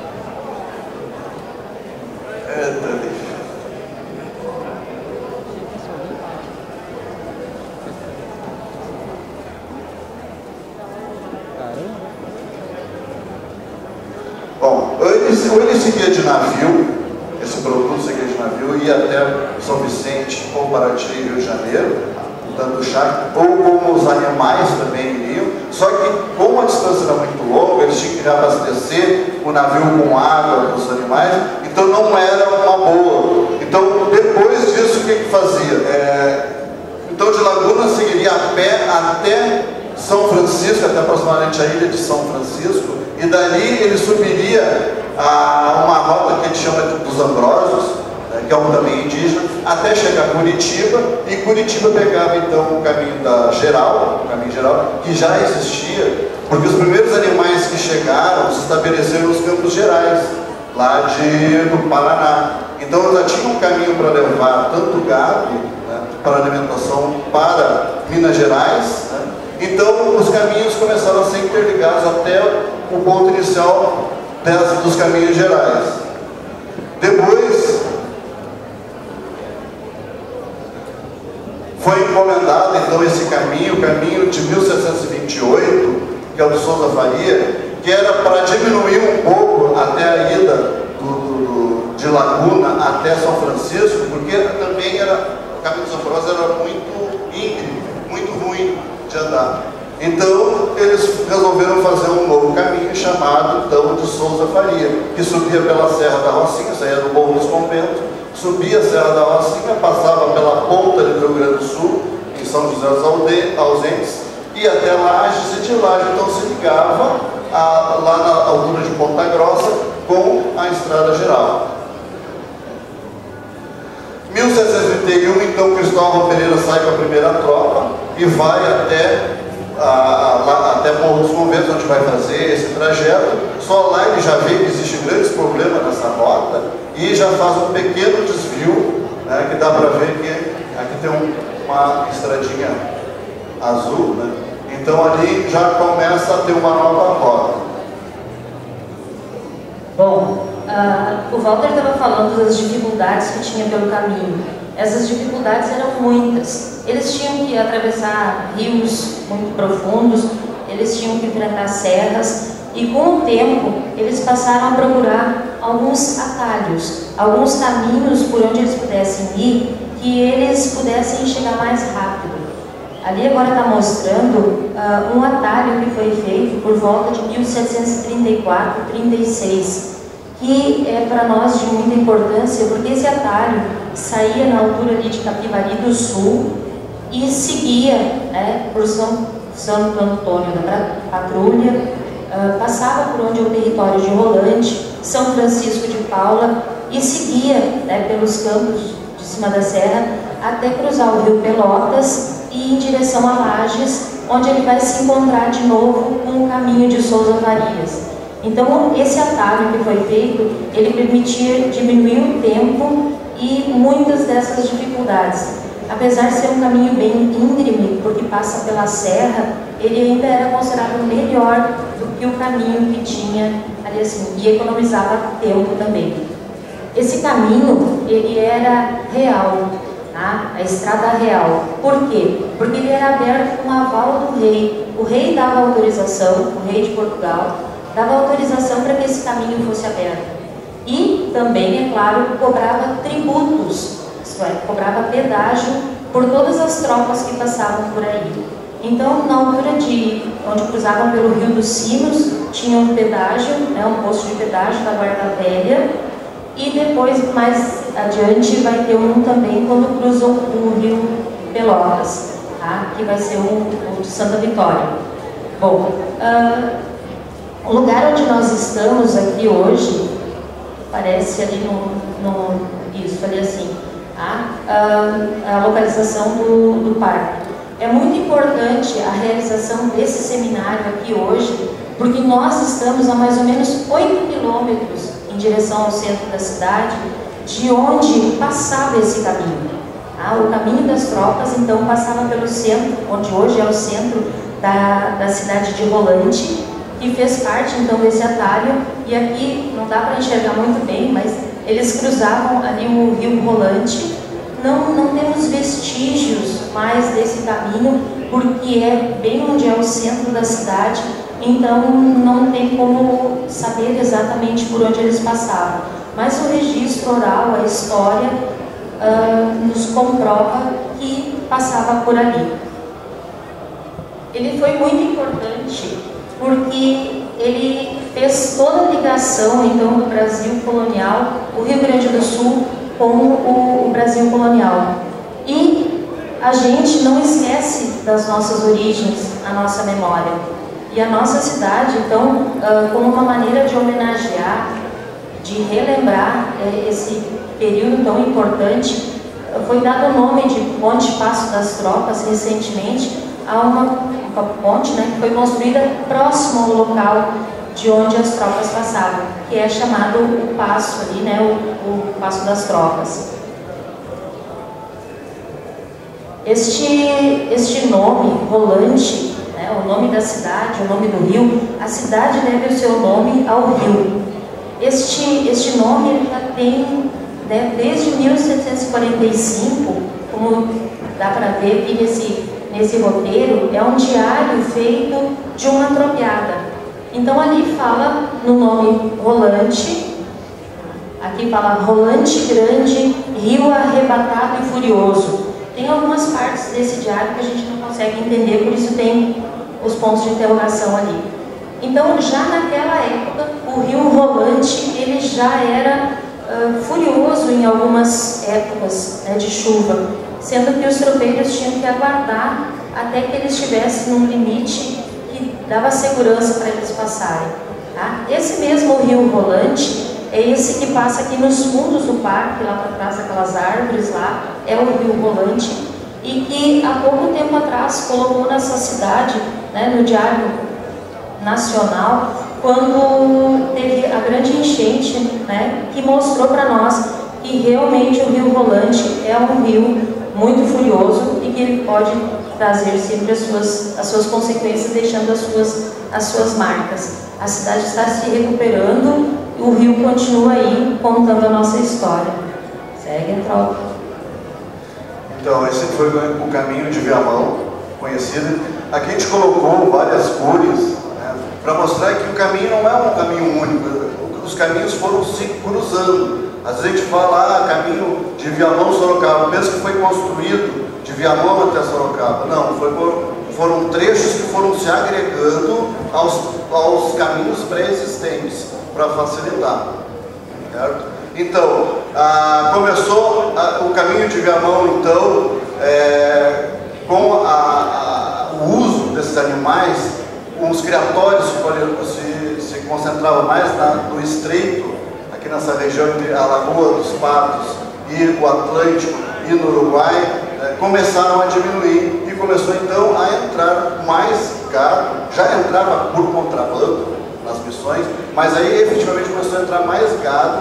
Bom, ele seguia de navio, esse produto seguia de navio, ia até São Vicente, ou Paraty, Rio de Janeiro, tanto o charque, ou como os animais também iriam, só que como a distância era muito longa, eles tinham que reabastecer o navio com água para os animais, então não era uma boa. Então, depois disso, o que fazia? Então, de Laguna seguiria a pé até São Francisco, até aproximadamente a ilha de São Francisco, e dali ele subiria a uma rota que a gente chama dos Ambrósios, né, que é um caminho indígena, até chegar a Curitiba, e Curitiba pegava então o caminho geral, que já existia, porque os primeiros animais que chegaram se estabeleceram nos Campos Gerais, lá do Paraná. Então já tinha um caminho para levar tanto gado, né, para alimentação para Minas Gerais, né? Então os caminhos começaram a ser interligados até o ponto inicial dos caminhos gerais. Depois foi encomendado então esse caminho, o caminho de 1728, que é o de Souza Faria, que era para diminuir um pouco até a ida de Laguna até São Francisco, porque também o caminho de São Francisco era muito íngreme, muito ruim de andar. Então eles resolveram fazer um novo caminho chamado então de Souza Faria, que subia pela Serra da Rocinha, saía do Morro dos Conventos, subia a Serra da Rocinha, passava pela ponta do Rio Grande do Sul, em São José dos Ausentes, e até Lages, e de Lages então se ligava lá na altura de Ponta Grossa com a Estrada Geral. 1731, então Cristóvão Pereira sai com a primeira tropa e vai até Morro dos Conventos, onde vai fazer esse trajeto. Só lá ele já vê que existe grandes problemas nessa rota e já faz um pequeno desvio, né, que dá para ver que aqui tem uma estradinha azul, né? Então ali já começa a ter uma nova rota. Bom, o Walter estava falando das dificuldades que tinha pelo caminho. Essas dificuldades eram muitas. Eles tinham que atravessar rios muito profundos, eles tinham que enfrentar serras, e com o tempo eles passaram a procurar alguns atalhos, alguns caminhos por onde eles pudessem ir, que eles pudessem chegar mais rápido. Ali agora está mostrando um atalho que foi feito por volta de 1734, 36, que é para nós de muita importância, porque esse atalho saía na altura ali de Capivari do Sul e seguia, né, por Santo Antônio da Patrulha, passava por onde é o território de Rolante, São Francisco de Paula, e seguia, né, pelos campos de cima da serra até cruzar o rio Pelotas e em direção a Lages, onde ele vai se encontrar de novo com o caminho de Souza Farias. Então, esse atalho que foi feito, ele permitia diminuir o tempo e muitas dessas dificuldades. Apesar de ser um caminho bem íngreme, porque passa pela serra, ele ainda era considerado melhor do que o caminho que tinha ali assim, e economizava tempo também. Esse caminho, ele era real, tá? A estrada real. Por quê? Porque ele era aberto com o aval do rei. O rei dava autorização, o rei de Portugal, dava autorização para que esse caminho fosse aberto. E também, é claro, cobrava tributos, isto é, cobrava pedágio por todas as tropas que passavam por aí. Então, na altura de onde cruzavam pelo Rio dos Sinos, tinha um pedágio, né, um posto de pedágio da Guarda Velha, e depois, mais adiante, vai ter um também quando cruzam o Rio Pelotas, tá? Que vai ser o de Santa Vitória. Bom, o lugar onde nós estamos aqui hoje, parece ali isso, ali assim, a localização do parque. É muito importante a realização desse seminário aqui hoje, porque nós estamos a mais ou menos 8 quilômetros em direção ao centro da cidade, de onde passava esse caminho. O caminho das tropas, então, passava pelo centro, onde hoje é o centro da cidade de Rolante, que fez parte, então, desse atalho, e aqui não dá para enxergar muito bem, mas eles cruzavam ali o rio Rolante. Não temos vestígios mais desse caminho, porque é bem onde é o centro da cidade, então não tem como saber exatamente por onde eles passavam. Mas o registro oral, a história, nos comprova que passava por ali. Ele foi muito importante, porque ele fez toda a ligação, então, do Brasil colonial, o Rio Grande do Sul, com o Brasil colonial. E a gente não esquece das nossas origens, a nossa memória. E a nossa cidade, então, como uma maneira de homenagear, de relembrar esse período tão importante, foi dado o nome de Ponte Passo das Tropas, recentemente, a uma ponte, né, que foi construída próximo ao local de onde as tropas passavam, que é chamado o Passo ali, né, o Passo das Tropas. Este nome, Rolante, né, o nome da cidade, o nome do rio, a cidade deve o seu nome ao rio. Este nome ele já tem, né, desde 1745, como dá para ver aqui nesse roteiro, é um diário feito de uma tropiada. Então ali fala no nome Rolante, aqui fala Rolante grande, rio arrebatado e furioso. Tem algumas partes desse diário que a gente não consegue entender, por isso tem os pontos de interrogação ali. Então, já naquela época, o rio Rolante ele já era furioso em algumas épocas, né, de chuva, sendo que os tropeiros tinham que aguardar até que eles estivessem num limite que dava segurança para eles passarem. Tá? Esse mesmo rio Rolante é esse que passa aqui nos fundos do parque, lá para trás daquelas árvores lá, é o rio Rolante, e que há pouco tempo atrás colocou nessa cidade, né, no Diário Nacional, quando teve a grande enchente, né, que mostrou para nós que realmente o rio Rolante é um rio muito furioso e que ele pode trazer sempre as suas consequências, deixando as suas marcas. A cidade está se recuperando e o rio continua aí contando a nossa história. Segue a tropa. Então, esse foi o caminho de Viamão, conhecido. Aqui a gente colocou várias cores, né, para mostrar que o caminho não é um caminho único. Os caminhos foram se cruzando. Às vezes a gente fala, caminho de Viamão, Sorocaba, mesmo que foi construído de Viamão até Sorocaba. Não, foram trechos que foram se agregando aos caminhos pré-existentes, para facilitar. Certo? Então, começou o caminho de Viamão, então, com o uso desses animais, os criatórios se concentravam mais no estreito, aqui nessa região entre a Lagoa dos Patos e o Atlântico e no Uruguai, começaram a diminuir e começou então a entrar mais gado, já entrava por contrabando nas missões, mas aí efetivamente começou a entrar mais gado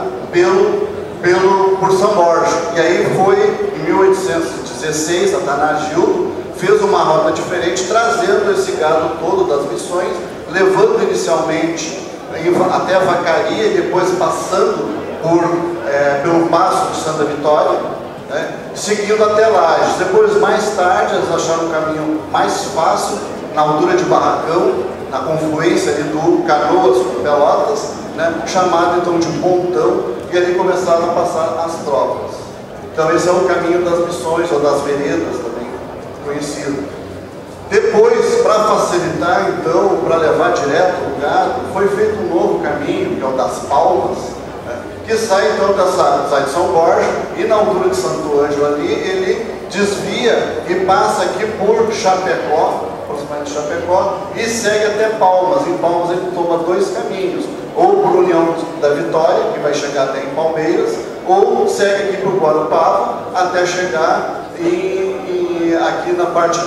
por São Borja. E aí foi em 1816, Atanagildo fez uma rota diferente, trazendo esse gado todo das missões, levando inicialmente até a Vacaria e depois passando pelo Passo de Santa Vitória, né, seguindo até Lages. Depois, mais tarde, eles acharam um caminho mais fácil, na altura de Barracão, na confluência ali do Canoas com Pelotas, né, chamado então de Pontão, e ali começaram a passar as tropas. Então esse é o caminho das missões, ou das veredas também, conhecido. Depois, para facilitar então, para levar direto o gado, foi feito um novo caminho, que é o das Palmas, né, que sai então sai de São Borja, e na altura de Santo Ângelo ali, ele desvia e passa aqui por Chapecó, aproximadamente Chapecó, e segue até Palmas. Em Palmas ele toma dois caminhos, ou por União da Vitória, que vai chegar até em Palmeiras, ou segue aqui por Guarupava, até chegar aqui na parte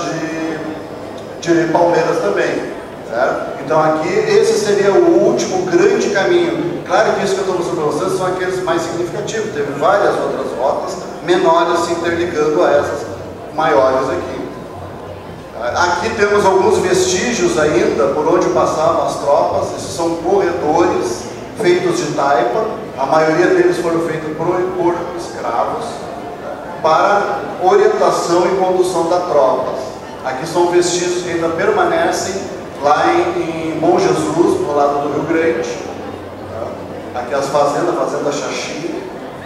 de Palmeiras também. Certo? Então aqui, esse seria o último grande caminho. Claro que isso que eu estou mostrando para vocês são aqueles mais significativos. Teve várias outras rotas menores se interligando a essas maiores aqui. Aqui temos alguns vestígios ainda por onde passavam as tropas. Esses são corredores feitos de taipa. A maioria deles foram feitos por escravos, para orientação e condução das tropas. Aqui são vestígios que ainda permanecem lá em Bom Jesus, no lado do Rio Grande. Aqui as fazendas, a Fazenda Xaxim.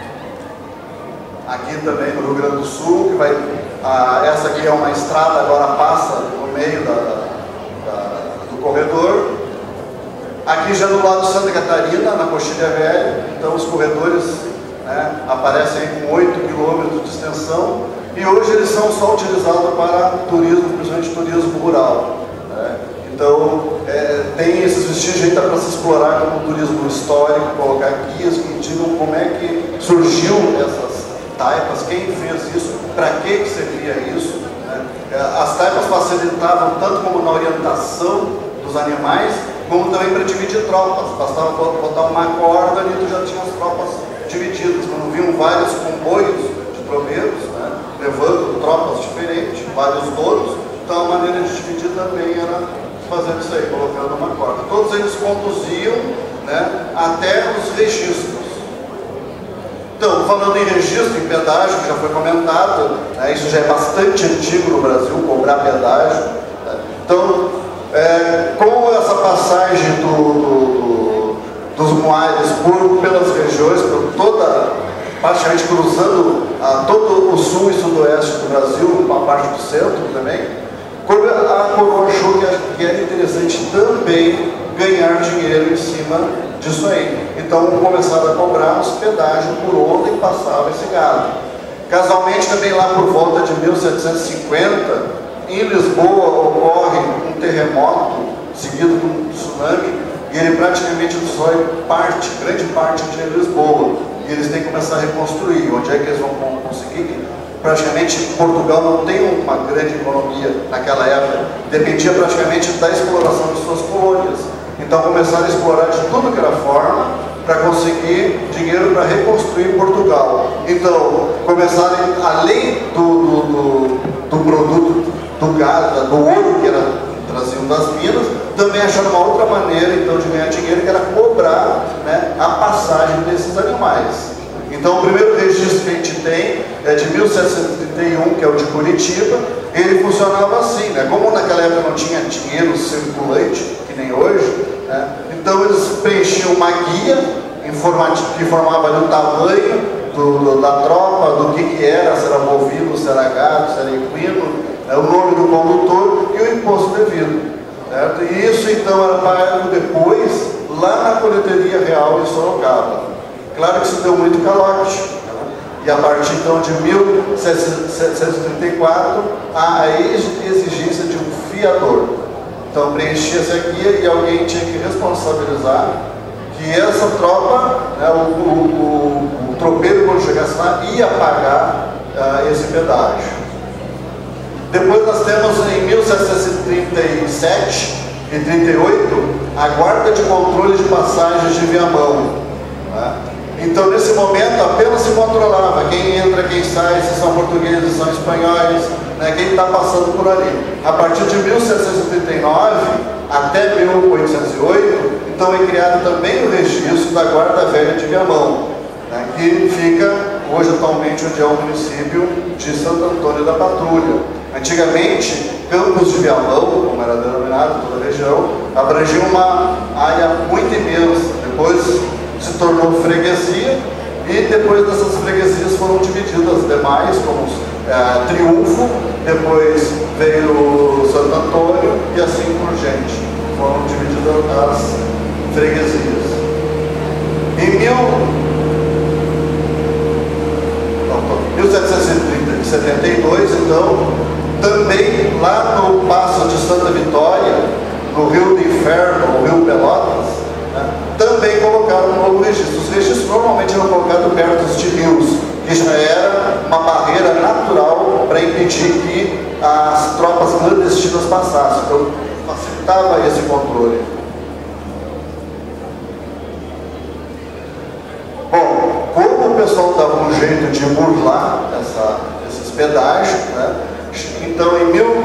Aqui também no Rio Grande do Sul, que vai, essa aqui é uma estrada, agora passa no meio do corredor. Aqui já do lado de Santa Catarina, na Coxilha Velha, então os corredores, né, aparecem aí com 8 quilômetros de extensão, e hoje eles são só utilizados para turismo, principalmente turismo rural. Né? Então, tem esses vestígios aí para se explorar como turismo histórico, colocar guias que digam como é que surgiu essas taipas, quem fez isso, para que servia isso. Né? As taipas facilitavam tanto como na orientação dos animais, como também para dividir tropas. Bastava botar uma corda ali, tu já tinha as tropas divididas. Quando vinham vários comboios de tropeiros, né, levando tropas diferentes, vários donos, então a maneira de dividir também era fazendo isso aí, colocando uma corda. Todos eles conduziam, né, até os registros. Então, falando em registro, em pedágio, que já foi comentado, né, isso já é bastante antigo no Brasil, cobrar pedágio. Né? Então, com essa passagem dos moares pelas regiões, por toda, praticamente cruzando todo o sul e sudoeste do Brasil, uma parte do centro também, a coroa achou que era interessante também ganhar dinheiro em cima disso aí. Então começaram a cobrar os pedágios por onde passava esse gado. Casualmente também lá por volta de 1750, em Lisboa ocorre um terremoto seguido por um tsunami e ele praticamente destrói grande parte de Lisboa. E eles têm que começar a reconstruir. Onde é que eles vão conseguir? Praticamente Portugal não tem uma grande economia naquela época, dependia praticamente da exploração de suas colônias. Então começaram a explorar de tudo que era forma para conseguir dinheiro para reconstruir Portugal. Então começaram, além do produto do gado, do ouro que traziam das minas, também acharam uma outra maneira então de ganhar dinheiro, que era cobrar, né, a passagem desses animais. Então o primeiro registro que a gente tem é de 1731, que é o de Curitiba. Ele funcionava assim, né? Como naquela época não tinha dinheiro circulante, que nem hoje, né? Então eles preenchiam uma guia que informava ali o tamanho da tropa, do que era, se era bovino, se era gado, se era equino, né? O nome do condutor e o imposto devido. Certo? E isso então era pago depois, lá na coleteria real em Sorocaba. Claro que isso deu muito calote, né? E a partir então de 1734, há a exigência de um fiador. Então preenchia-se a guia e alguém tinha que responsabilizar que essa tropa, né, o tropeiro, quando chegasse lá, ia pagar esse pedágio. Depois nós temos em 1737 e 38 a guarda de controle de passagens de Viamão. Né? Então nesse momento apenas se controlava quem entra, quem sai, se são portugueses, se são espanhóis, né, quem está passando por ali. A partir de 1739 até 1808, então é criado também o registro da Guarda Velha de Viamão, né, que fica hoje atualmente onde é o município de Santo Antônio da Patrulha. Antigamente, Campos de Viamão, como era denominado toda a região, abrangia uma área muito imensa. Depois se tornou freguesia e depois dessas freguesias foram divididas as demais, como Triunfo, depois veio Santo Antônio e assim por diante. Foram divididas as freguesias. Em 1772, então, também lá no Passo de Santa Vitória, no Rio do Inferno, no Rio Pelotas, né, também colocaram um novo registro. Os registros normalmente eram colocados perto de rios, que já era uma barreira natural para impedir que as tropas clandestinas passassem. Então, facilitava esse controle. Bom, como o pessoal dava um jeito de burlar esses pedágios, né? Então em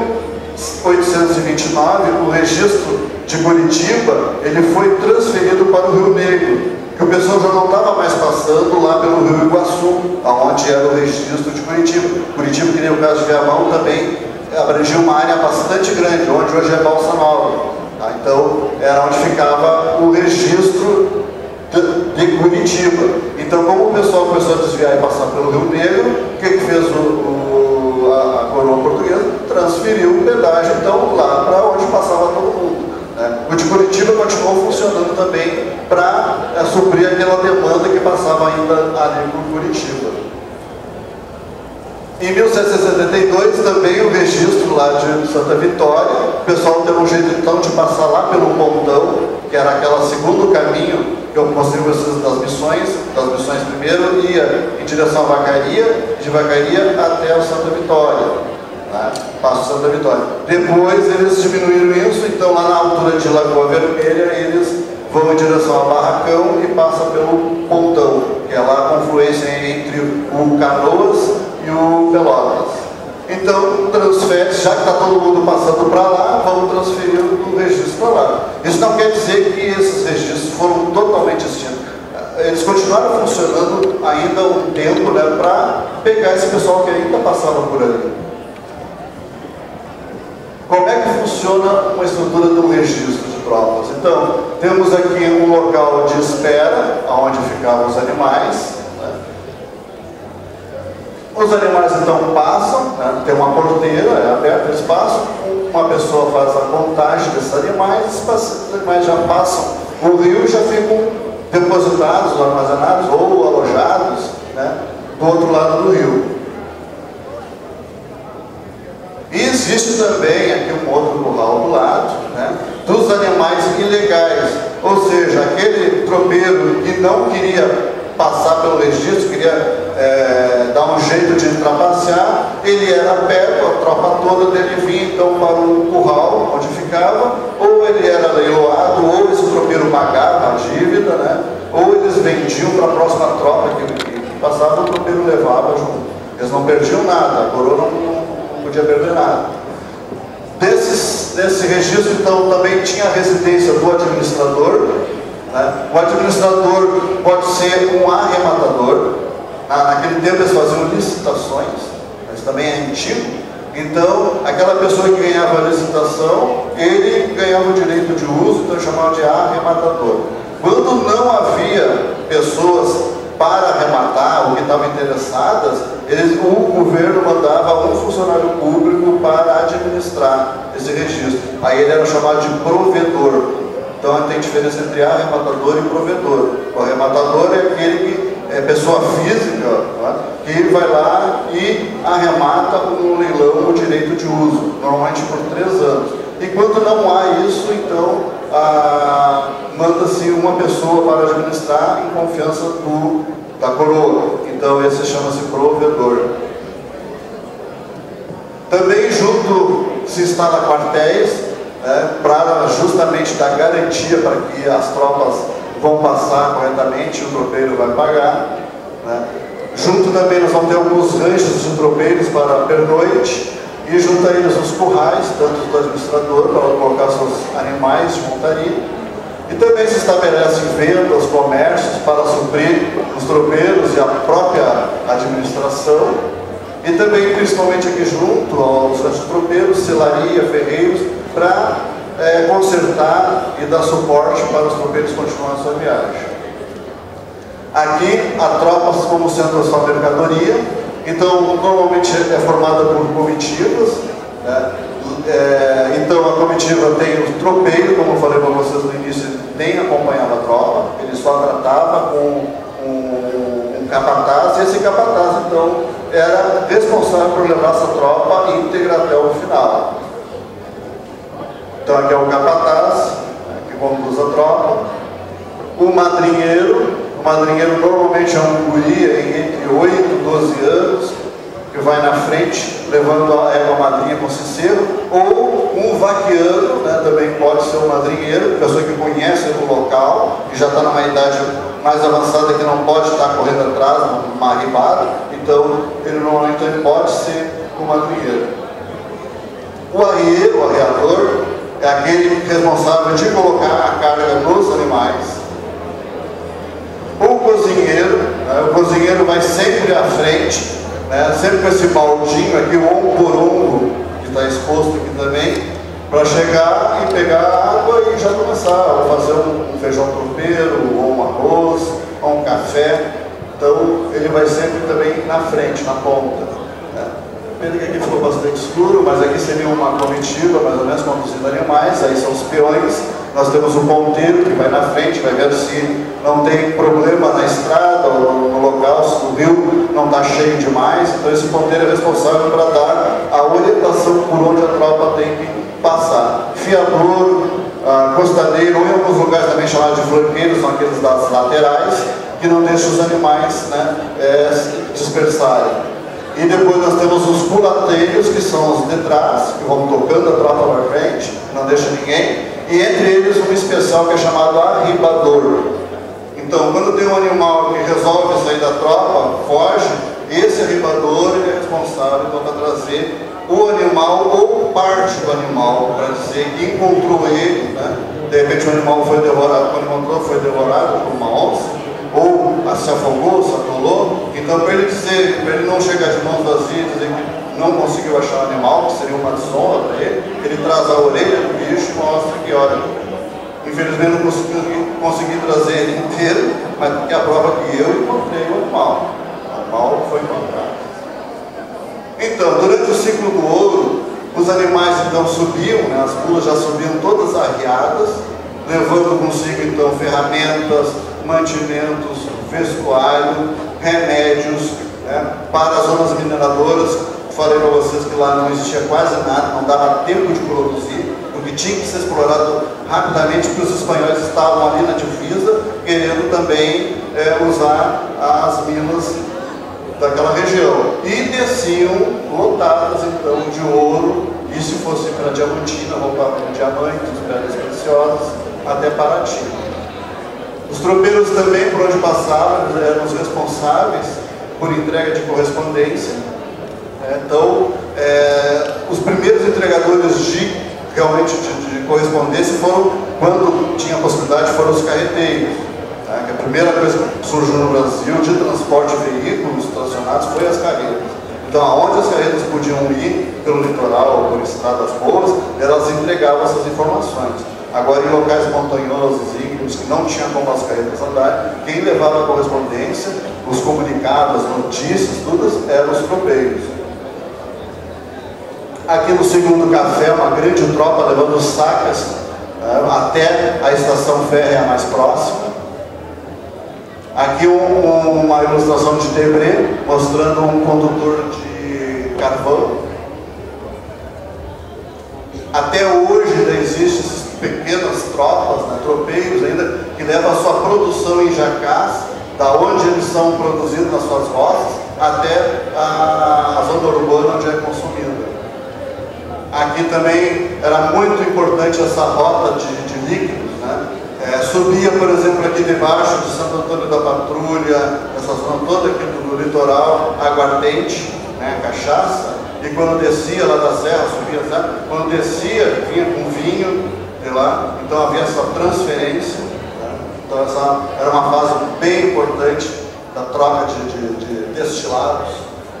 1829 o registro de Curitiba ele foi transferido para o Rio Negro, que o pessoal já não estava mais passando lá pelo Rio Iguaçu, onde era o registro de Curitiba. Curitiba, que nem o caso de Viamão, também abrangia uma área bastante grande, onde hoje é Balsa Nova. Tá? Então era onde ficava o registro de Curitiba. Então, como o pessoal começou a desviar e passar pelo Rio Negro, o que fez a coroa portuguesa? Transferiu o pedágio, então, lá para onde passava todo mundo. Né? O de Curitiba continuou funcionando também para suprir aquela demanda que passava ainda ali por Curitiba. Em 1772, também o registro lá de Santa Vitória, o pessoal teve um jeito então de passar lá pelo Pontão, que era aquele segundo caminho que eu mostrei vocês das missões primeiro ia em direção à Vacaria, de Vacaria até o Santa Vitória, né? Passo Santa Vitória. Depois eles diminuíram isso, então lá na altura de Lagoa Vermelha eles vão em direção a Barracão e passam pelo Pontão, que é lá a confluência entre o Canoas e o Pelotas. Então, transfere, já que está todo mundo passando para lá, vamos transferir o registro para lá. Isso não quer dizer que esses registros foram totalmente extintos. Eles continuaram funcionando ainda um tempo, né, para pegar esse pessoal que ainda passava por ali. Como é que funciona uma estrutura do registro de tropas? Então, temos aqui um local de espera, onde ficavam os animais. Os animais então passam, né, tem uma porteira, é aberto o espaço, uma pessoa faz a contagem desses animais, os animais já passam o rio e já ficam depositados, armazenados ou alojados, né, do outro lado do rio. E existe também aqui um outro curral do lado, né, dos animais ilegais, ou seja, aquele tropeiro que não queria passar pelo registro, queria dar um jeito de trapacear, ele era perto, a tropa toda dele vinha então para o curral onde ficava, ou ele era leiloado, ou esse tropeiro pagava a dívida, né? Ou eles vendiam para a próxima tropa que passava, o tropeiro levava junto. Eles não perdiam nada, a coroa não podia perder nada. Desse registro então também tinha a residência do administrador, né? O administrador pode ser um arrematador. Naquele tempo eles faziam licitações, mas também é antigo. Então, aquela pessoa que ganhava a licitação, ele ganhava o direito de uso, então chamava de arrematador. Quando não havia pessoas para arrematar ou que estavam interessadas, o governo mandava um funcionário público para administrar esse registro. Aí ele era chamado de provedor. Então tem diferença entre arrematador e provedor. O arrematador é aquele que é pessoa física, né, que vai lá e arremata um leilão o direito de uso, normalmente por 3 anos. E quando não há isso, então manda-se uma pessoa para administrar em confiança da coroa. Então esse chama-se provedor. Também junto se instala quartéis, para justamente dar garantia para que as tropas vão passar corretamente, o tropeiro vai pagar, né? Junto também nós vamos ter alguns ranchos de tropeiros para pernoite, e junto a eles os currais, tanto do administrador para colocar seus animais de montaria, e também se estabelecem vendas, comércios para suprir os tropeiros e a própria administração, e também principalmente aqui junto aos ranchos tropeiros, selaria, ferreiros, para consertar e dar suporte para os tropeiros continuarem a sua viagem. Aqui a tropa como sendo a sua mercadoria, então normalmente é formada por comitivas, né? Então a comitiva tem o tropeiro, como eu falei para vocês no início, ele nem acompanhava a tropa, ele só tratava com um capataz, e esse capataz então era responsável por levar essa tropa íntegra até o final. Então aqui é o capataz, que conduz a tropa. O madrinheiro normalmente é um guri entre 8 e 12 anos, que vai na frente, levando a égua madrinha com cicero, ou um vaqueano, né, também pode ser um madrinheiro, pessoa que conhece o local, e já está numa idade mais avançada que não pode estar correndo atrás, numa arribada, então ele normalmente pode ser um madrinheiro. O arrieiro, o arreador, é aquele responsável de colocar a carga nos animais. O cozinheiro vai sempre à frente, né, sempre com esse baldinho aqui, ombro por ombro, que está exposto aqui também, para chegar e pegar a água e já começar a fazer um feijão tropeiro, ou um arroz, ou um café. Então ele vai sempre também na frente, na ponta, né. Pena que aqui ficou bastante escuro, mas aqui seria uma comitiva, mais ou menos, conduzindo animais, aí são os peões. Nós temos o ponteiro que vai na frente, vai ver se não tem problema na estrada ou no local, se o rio não está cheio demais. Então esse ponteiro é responsável para dar a orientação por onde a tropa tem que passar. Fiador, costadeiro, ou em alguns lugares também chamados de flanqueiros, são aqueles das laterais, que não deixam os animais, né, dispersarem. E depois nós temos os mulateiros, que são os de trás, que vão tocando a tropa para frente, não deixa ninguém. E entre eles um especial que é chamado arribador. Então, quando tem um animal que resolve sair da tropa, foge, esse arribador ele é responsável então, para trazer o animal ou parte do animal, para dizer que encontrou ele, né? De repente o animal foi devorado, quando encontrou foi devorado por uma onça, ou se afogou, se atolou. Então para ele dizer, para ele não chegar de mãos vazias e dizer que não conseguiu achar o animal, que seria uma desonra para ele traz a orelha do bicho e mostra que, olha, infelizmente não consegui trazer ele inteiro, mas é a prova que eu encontrei o animal. O animal foi encontrado. Então, durante o ciclo do ouro, os animais então subiam, né, as mulas já subiam todas arriadas, levando consigo então ferramentas, mantimentos, vestuário, remédios, né, para as zonas mineradoras. Falei para vocês que lá não existia quase nada, não dava tempo de produzir, porque tinha que ser explorado rapidamente, porque os espanhóis estavam ali na divisa, querendo também usar as minas daquela região. E desciam lotadas então de ouro, e se fosse para diamantina, roupavam diamantes, pedras preciosas, até Paraty. Os tropeiros também, por onde passavam, eram os responsáveis por entrega de correspondência. Então, os primeiros entregadores realmente de correspondência foram, quando tinha a possibilidade, foram os carreteiros. Que a primeira coisa que surgiu no Brasil de transporte de veículos estacionados foi as carretas. Então, aonde as carretas podiam ir, pelo litoral ou por estradas boas, elas entregavam essas informações. Agora, em locais montanhosos, íngremes, que não tinha como as carretas andarem, quem levava a correspondência, os comunicados, as notícias, tudo eram os tropeiros. Aqui no segundo café, uma grande tropa levando sacas até a estação férrea mais próxima. Aqui uma ilustração de Debré, mostrando um condutor de carvão. Até hoje ainda existem essas pequenas tropas, né, tropeiros ainda, que levam a sua produção em jacás, da onde eles são produzidos nas suas roças, até a zona urbana onde é consumida. Aqui também era muito importante essa rota de líquidos, né? Subia, por exemplo, aqui debaixo de Santo Antônio da Patrulha, essa zona toda aqui do litoral, aguardente, né, cachaça, e quando descia lá da serra, subia a serra, quando descia, vinha com vinho de lá, então havia essa transferência, né? Então essa era uma fase bem importante da troca de destilados.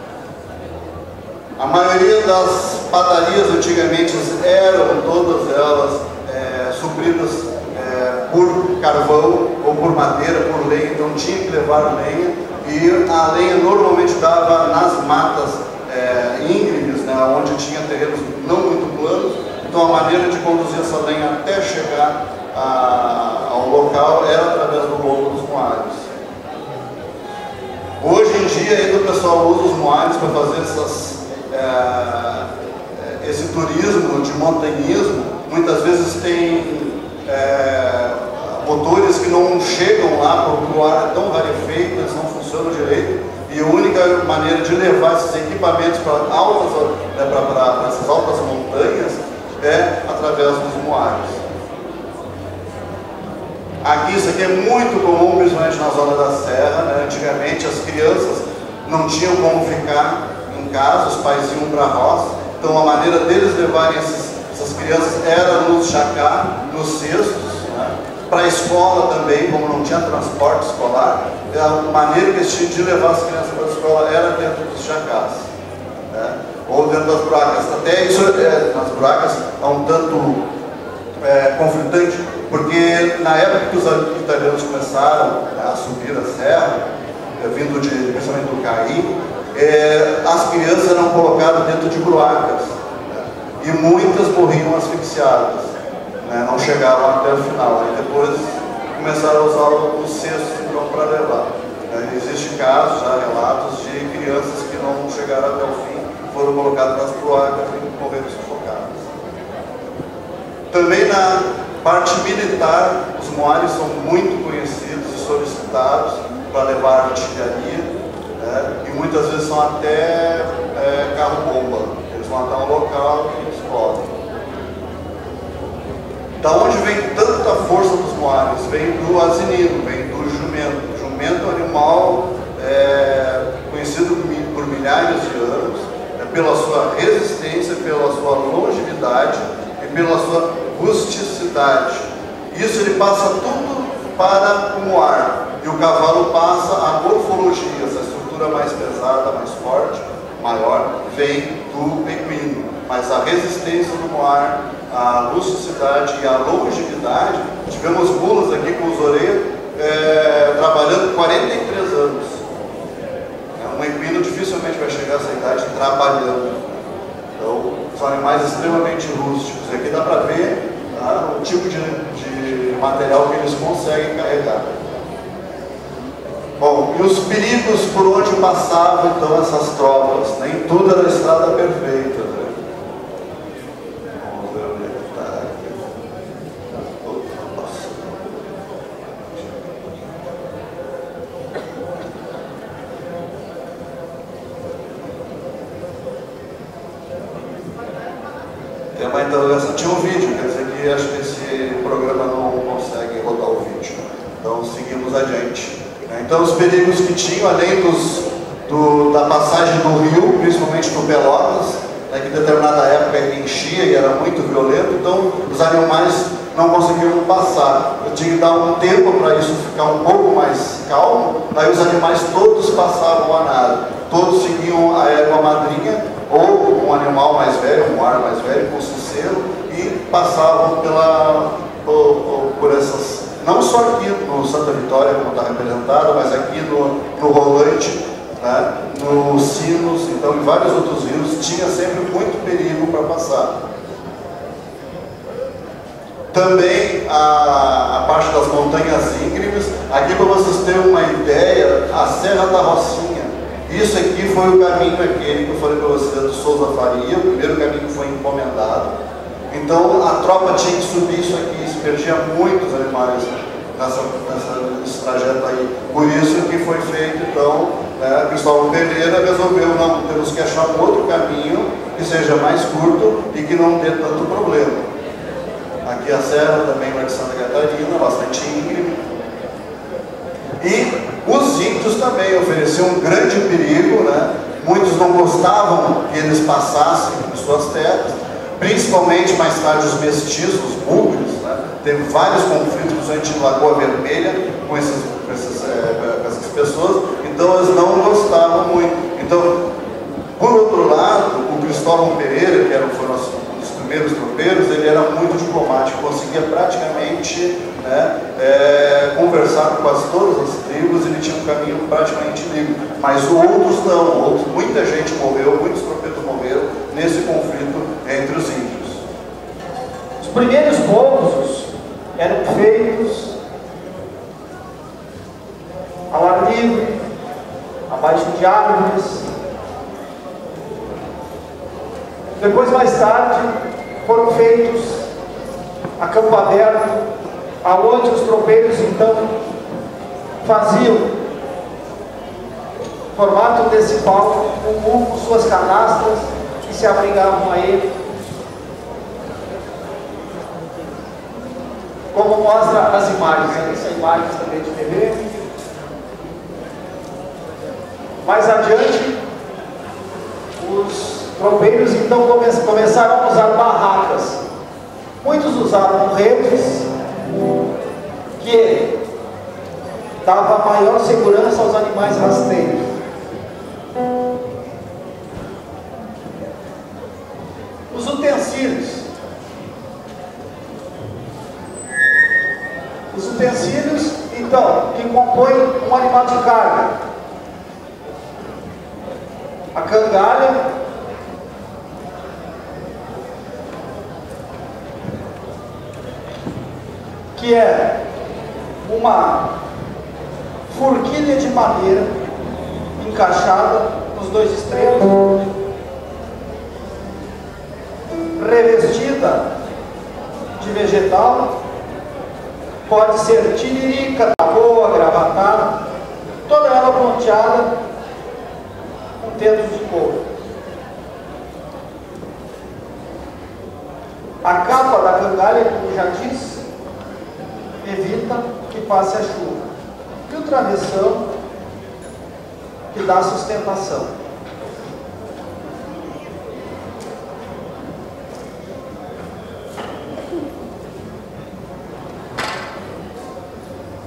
A maioria das padarias antigamente eram todas elas supridas por carvão ou por madeira, por lenha, então tinha que levar lenha, e a lenha normalmente dava nas matas íngremes, né, onde tinha terrenos não muito planos, então a maneira de conduzir essa lenha até chegar ao local era através do lombo dos moares. Hoje em dia ainda o pessoal usa os moares para fazer esse turismo de montanhismo. Muitas vezes tem motores que não chegam lá porque o ar é tão rarefeito, eles não funcionam direito, e a única maneira de levar esses equipamentos para essas altas montanhas é através dos moares. Aqui, isso aqui é muito comum, principalmente na zona da serra, né? Antigamente as crianças não tinham como ficar em casa, os pais iam para a roça, então a maneira deles levarem essas crianças era nos jacá, nos cestos, né? Para a escola também, como não tinha transporte escolar, a maneira que eles tinham de levar as crianças para a escola era dentro dos jacás, né? Ou dentro das buracas. Até isso nas buracas é um tanto conflitante, porque na época que os italianos começaram a subir a serra, vindo principalmente do Caí, as crianças eram colocadas dentro de buracas, né? E muitas morriam asfixiadas, né? Não chegavam até o final. Aí depois começaram a usar os cestos então, para levar. Existem casos, já relatos de crianças que não chegaram até o fim, foram colocadas nas buracas e morreram sufocadas. Também na parte militar, os moares são muito conhecidos e solicitados para levar artilharia, né? E muitas vezes são até carro-bomba. Eles vão até um local e explodem. Da onde vem tanta força dos moares? Vem do asinino, vem do jumento. O jumento é um animal conhecido por milhares de anos, pela sua resistência, pela sua longevidade e pela sua rusticidade. Isso ele passa tudo para o moar, e o cavalo passa a morfologia, essa estrutura mais pesada, mais forte, maior, vem do equino. Mas a resistência do moar, a rusticidade e a longevidade, tivemos mulas aqui com os orelhas trabalhando 43 anos. Um equino dificilmente vai chegar a essa idade trabalhando. Então, são animais extremamente rústicos. E aqui dá para ver o tipo de material que eles conseguem carregar. Bom, e os perigos por onde passavam então essas tropas? Nem tudo era estrada perfeita, né? Vamos ver onde é que está aqui. Tem uma interrogação. Tinha um vídeo, quer dizer que acho que esse programa não consegue rodar o vídeo. Então seguimos adiante. Então os perigos que tinham, além da passagem do rio, principalmente no Pelotas, que em determinada época ele enchia e era muito violento, então os animais não conseguiam passar. Eu tinha que dar um tempo para isso ficar um pouco mais calmo, daí os animais todos passavam a nada. Todos seguiam a égua madrinha, ou um animal mais velho, um ar mais velho, com suceiro, e passavam por essas... Não só aqui no Santa Vitória, como está representado, mas aqui no Rolante, né, nos Sinos, então em vários outros rios, tinha sempre muito perigo para passar. Também a parte das montanhas íngremes, aqui para vocês terem uma ideia, a Serra da Rocinha, isso aqui foi o caminho aquele que eu falei para vocês do Souza Faria, o primeiro caminho que foi encomendado. Então a tropa tinha que subir isso aqui, se perdia muitos animais nesse trajeto aí. Por isso que foi feito, então, Cristóvão Pereira resolveu, não, temos que achar um outro caminho que seja mais curto e que não dê tanto problema. Aqui a serra também vai de Santa Catarina, bastante íngreme. E os índios também ofereciam um grande perigo, né? Muitos não gostavam que eles passassem em suas terras, principalmente mais tarde os mestiços, os bugres, né? Teve vários conflitos, principalmente em Lagoa Vermelha, com essas pessoas, então eles não gostavam muito. Então, por outro lado, o Cristóvão Pereira, que foi um dos primeiros tropeiros, ele era muito diplomático, conseguia praticamente conversar com quase todas as tribos, ele tinha um caminho praticamente livre. Mas outros não, muita gente morreu, muitos tropeiros morreram nesse conflito entre os índios. Os primeiros pousos eram feitos ao ar livre, abaixo de árvores. Depois, mais tarde, foram feitos a campo aberto, aonde os tropeiros então faziam formato desse palco, com suas canastas, e se abrigavam a ele, como mostra as imagens. Essas imagens também de TV. Mais adiante, os tropeiros então começaram a usar barracas. Muitos usavam redes, que dava maior segurança aos animais rasteiros. Os utensílios. Os utensílios, então, que compõem um animal de carga. A cangalha, que é uma forquilha de madeira encaixada nos dois extremos, revestida de vegetal, pode ser tiririca, boa, gravatada, toda ela ponteada com dedos de couro. A capa da cangalha, como já disse, evita que passe a chuva. E o travessão, que dá sustentação.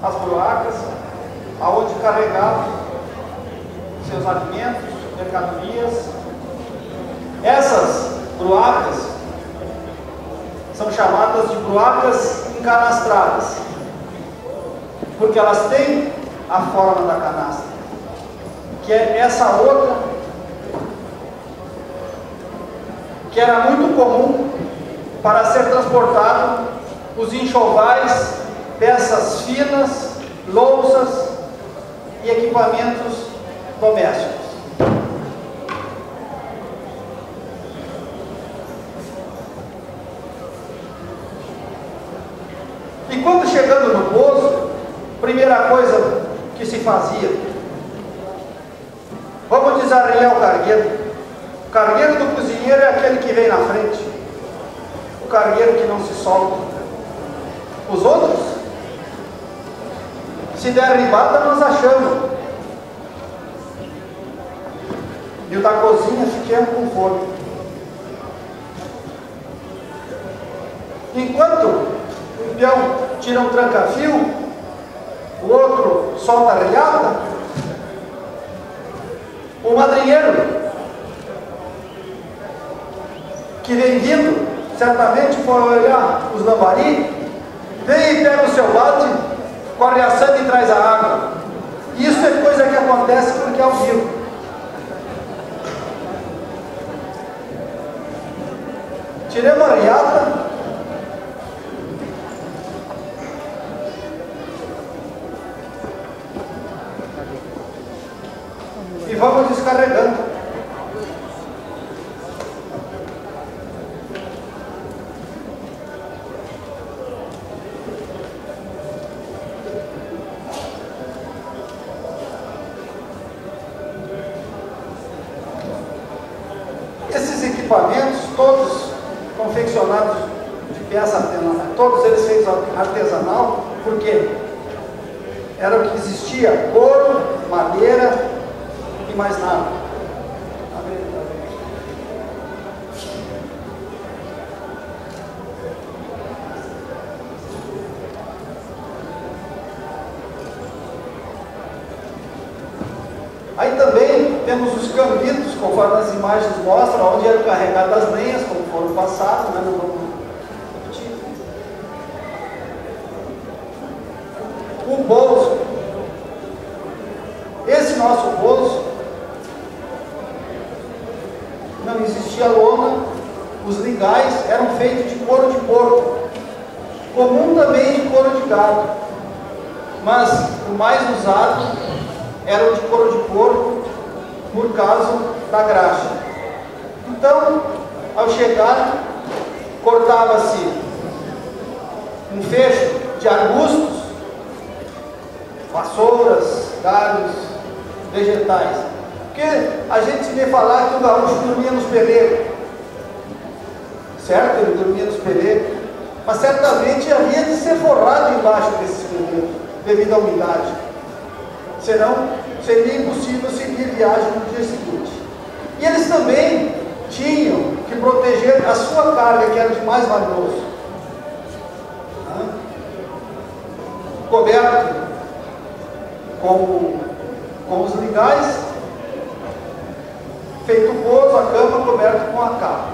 as bruacas, aonde carregavam seus alimentos, mercadorias. Essas bruacas são chamadas de bruacas encanastradas, porque elas têm a forma da canastra, que é essa outra, que era muito comum para ser transportado os enxovais, peças finas, lousas e equipamentos domésticos. E quando chegando no poço, primeira coisa que se fazia, vamos desarrilhar o cargueiro. O cargueiro do cozinheiro é aquele que vem na frente, o cargueiro que não se solta. Os outros, se der ribada, nós achamos. E o da cozinha fiquemos com fome. Enquanto o peão tira um tranca-fio, o outro solta a riata, o madrinheiro, que vem vindo, certamente for olhar os lambari, vem e pega o seu balde, corre assando e traz a água. Isso é coisa que acontece porque é ao vivo. Tiremos a riata, e vamos descarregando. Esses equipamentos, todos confeccionados de peça artesanal, todos eles feitos artesanal, porque era o que existia: couro, madeira e mais nada. Aí também temos os cambitos, conforme as imagens mostram, onde eram carregadas as lenhas, como foram passados, né? Não vamos repetir. O bolso. Esse nosso bolso, não existia lona, os ligais eram feitos de couro de porco, comum também de couro de gado, mas o mais usado era o de couro de porco, por causa da graxa. Então, ao chegar, cortava-se um fecho de arbustos, vassouras, galhos, vegetais. Porque a gente vê falar que o gaúcho dormia nos pelegos, certo? Ele dormia nos pelegos, mas certamente havia de ser forrado embaixo desses pelegos, devido à umidade. Senão, seria impossível seguir viagem no dia seguinte. E eles também tinham que proteger a sua carga, que era de mais valioso. Coberto com os ligais, feito o pouso, a cama coberta com a capa.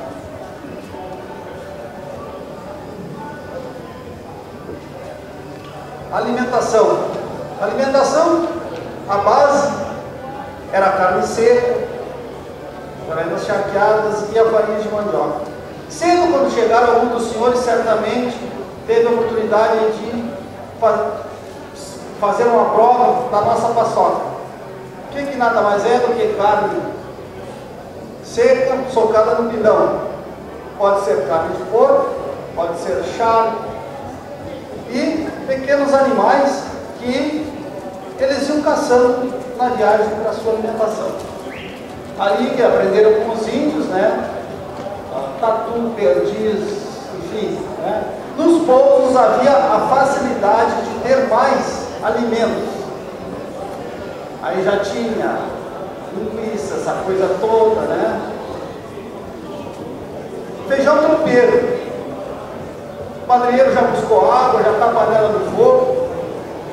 Alimentação. A base era a carne seca, morenas charqueadas e a farinha de mandioca. Cedo, quando chegaram, algum dos senhores certamente teve a oportunidade de fazer uma prova da nossa paçoca. Que nada mais é do que carne seca, socada no pilão. Pode ser carne de porco, pode ser charque e pequenos animais que eles iam caçando na viagem para a sua alimentação. Ali que aprenderam com os índios, né? Tatu, perdiz, enfim, né? Nos pousos havia a facilidade de ter mais alimentos. Aí já tinha linguiça, essa coisa toda, né? Feijão tropeiro. O madrinheiro já buscou água, já está a panela no fogo.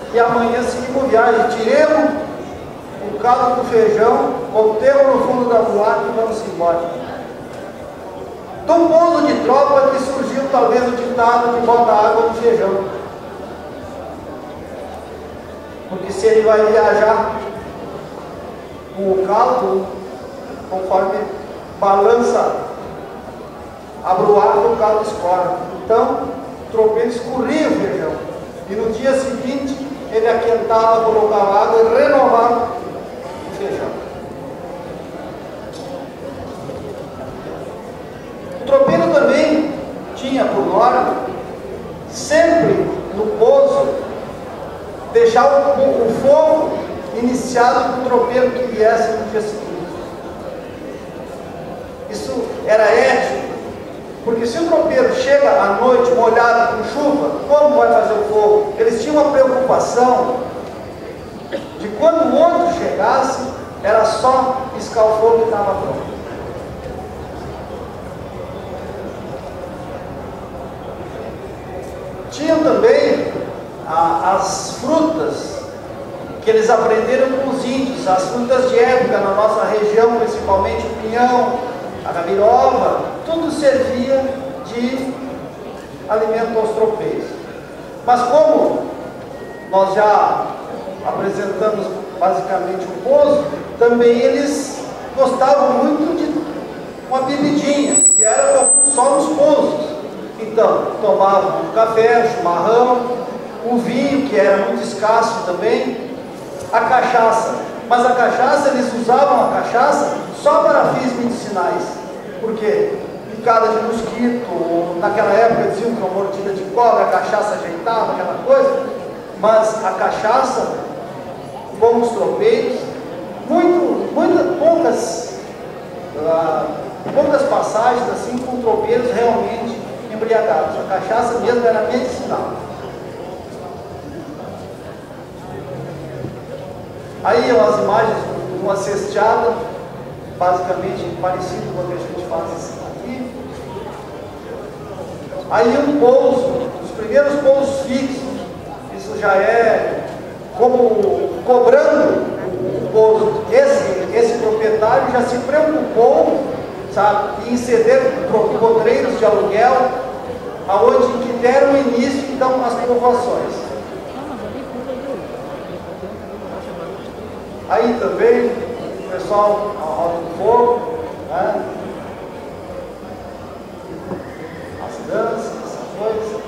e amanhã seguimos viagem. Tiremos o caldo do feijão, botemos no fundo da boate e vamos embora. Do pouso de tropa que surgiu talvez o ditado que bota água no feijão. Porque se ele vai viajar com o caldo, conforme balança a broada, o caldo escorre. Então, o tropeiro escorria o feijão. E no dia seguinte, ele aquentava, colocava água e renovava o feijão. O tropeiro também tinha por norma, sempre no pouso, deixar o fogo iniciado para o tropeiro que viesse no dia seguinte. Isso era ético, porque se o tropeiro chega à noite molhado com chuva, como vai fazer o fogo? Eles tinham uma preocupação de quando o outro chegasse, era só piscar o fogo e estava pronto. Tinham também as frutas que eles aprenderam com os índios, as frutas de época na nossa região, principalmente o pinhão, a gabirova, tudo servia de alimento aos tropeiros. Mas como nós já apresentamos basicamente o pouso, também eles gostavam muito de uma bebidinha, que era só nos pousos. Então, tomavam o café, o chimarrão, o vinho, que era muito escasso também, a cachaça. Mas a cachaça, eles usavam a cachaça só para fins medicinais. Por quê? Picada de mosquito, naquela época diziam que uma mordida de cobra, a cachaça ajeitava, aquela coisa. Mas a cachaça, como os tropeiros, poucas passagens assim com tropeiros realmente embriagados. A cachaça mesmo era medicinal. Aí umas imagens de uma cesteada, basicamente parecido com o que a gente faz aqui. Aí um pouso, os primeiros pousos fixos, isso já é como cobrando o pouso. Esse proprietário já se preocupou, sabe, em ceder podreiros de aluguel, aonde que deram início então as povoações. Aí também o pessoal ao roda do fogo, né? As danças, essas coisas.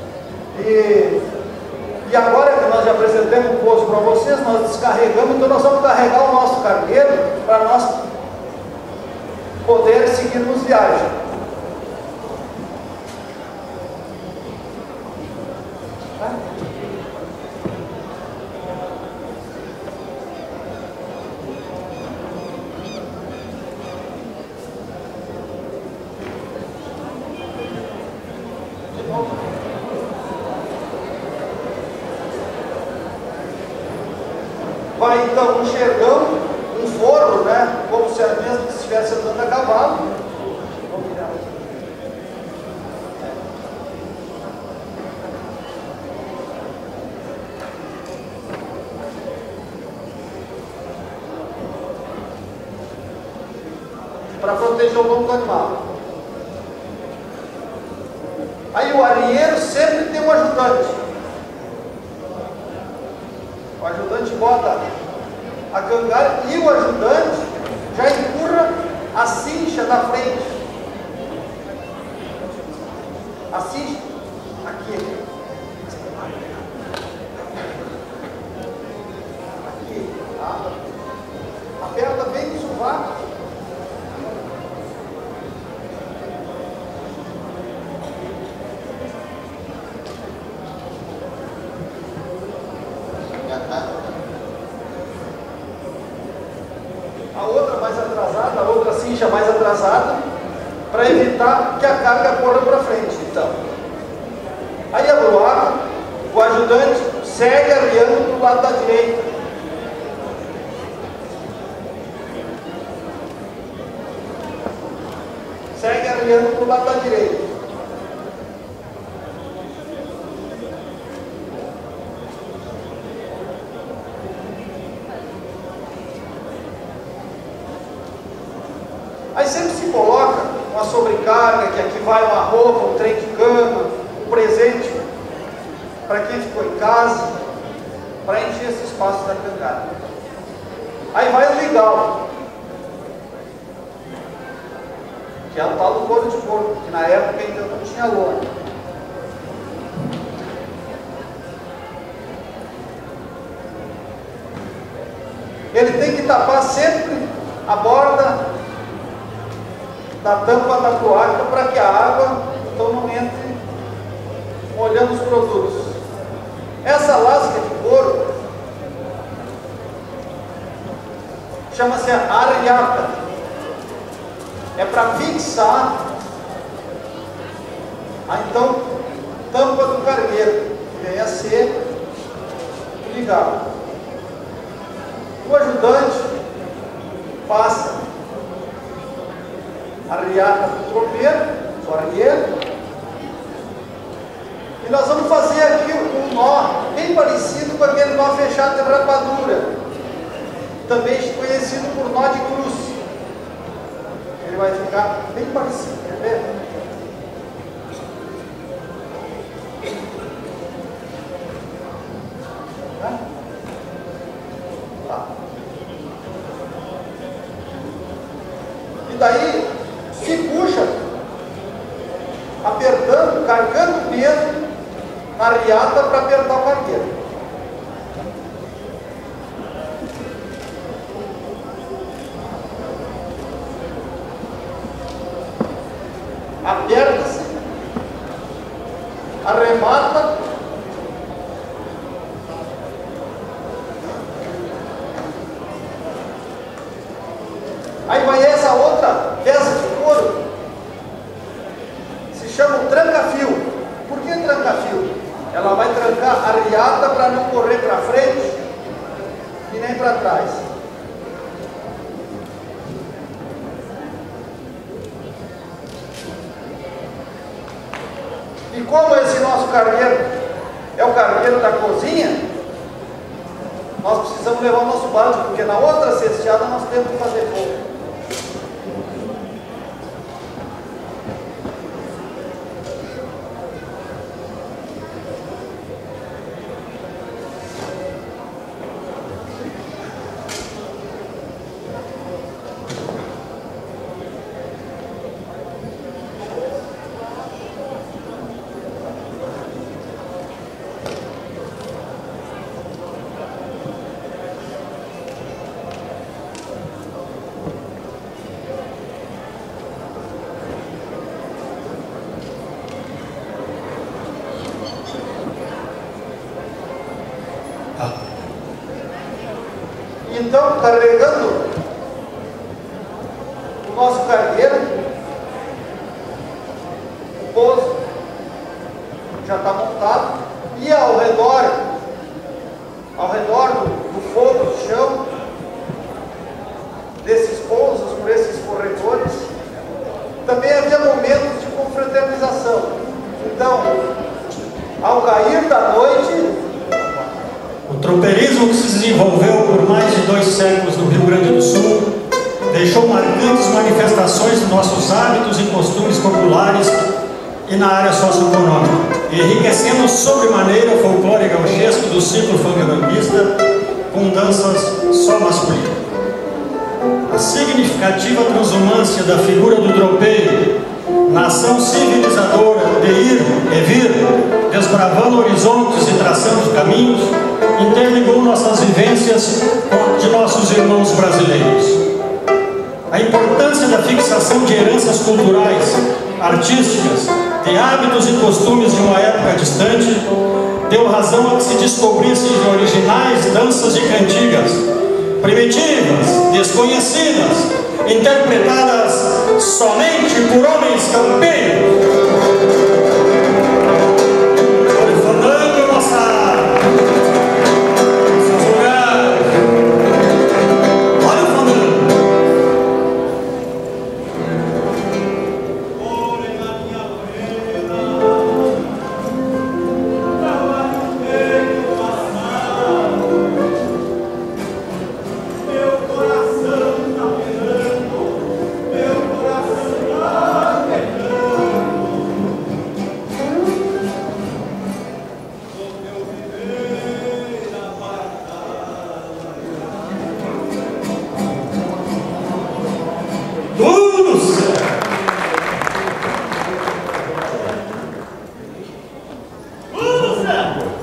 E agora que nós já apresentamos o pouso para vocês, nós descarregamos, então nós vamos carregar o nosso cargueiro para nós poder seguirmos viagem. Vai então um xergão, um forro, né? Como se mesmo que estivesse andando a cavalo. Vamos virar aqui. Para proteger o lombo do animal. Aí o arrieiro sempre tem um ajudante. O ajudante bota a cangalha e o ajudante já empurra a cincha na frente. A cincha aqui. Aqui. A perna bem no sovaco. A outra mais atrasada, a outra cincha mais atrasada, para evitar que a carga corra para frente. Então, aí a broaca, o ajudante segue arriando para o lado da direita. Segue arriando para o lado da direita. Aí sempre se coloca uma sobrecarga, que aqui vai uma roupa, um trem de cama, um presente para quem ficou em casa, para encher esse espaço da cangada. Aí vai o legal, que é o tal do couro de porco, que na época ainda não tinha lona. Ele tem que tapar sempre a borda da tampa da cloaca para que a água então não entre molhando os produtos. Essa lasca de couro chama-se arreata. É para fixar a então tampa do cargueiro, que vem a ser o ligado. O ajudante passa a riata para o tropeiro, o arrieiro, e nós vamos fazer aqui um nó bem parecido com aquele nó fechado de rapadura, também conhecido por nó de cruz. Ele vai ficar bem parecido, quer ver? Tá. E daí se puxa, apertando, carregando o peso na riata para apertar o cargueiro. Aperta-se, arremata, aí vai essa outra peça de couro, se chama um tranca-fio. Por que tranca-fio? Ela vai trancar a riata para não correr para frente e nem para trás. E como esse nosso cargueiro é o cargueiro da cozinha, nós precisamos levar o nosso balde, porque na outra cesteada nós temos que fazer fogo. Então, carregando o nosso cargueiro, o pouso já está montado, e ao redor do fogo, do chão, desses pousos, por esses corredores, também havia momentos de confraternização. Então, ao cair da noite, o tropeirismo, que se desenvolveu por mais de 2 séculos no Rio Grande do Sul, deixou marcantes manifestações de nossos hábitos e costumes populares e na área socioeconômica, enriquecendo sobremaneira o folclore gauchesco do ciclo folclorista com danças só masculinas. A significativa transumância da figura do tropeiro na ação civilizadora de ir e vir, desbravando horizontes e traçando caminhos, interligou nossas vivências com de nossos irmãos brasileiros. A importância da fixação de heranças culturais, artísticas, de hábitos e costumes de uma época distante, deu razão a que se descobrissem originais danças e cantigas, primitivas, desconhecidas, interpretadas somente por homens campeiros. Orfanando nossos lugares. Olha o fandango. Meu coração tá virando, meu Tudo certo. Tudo certo.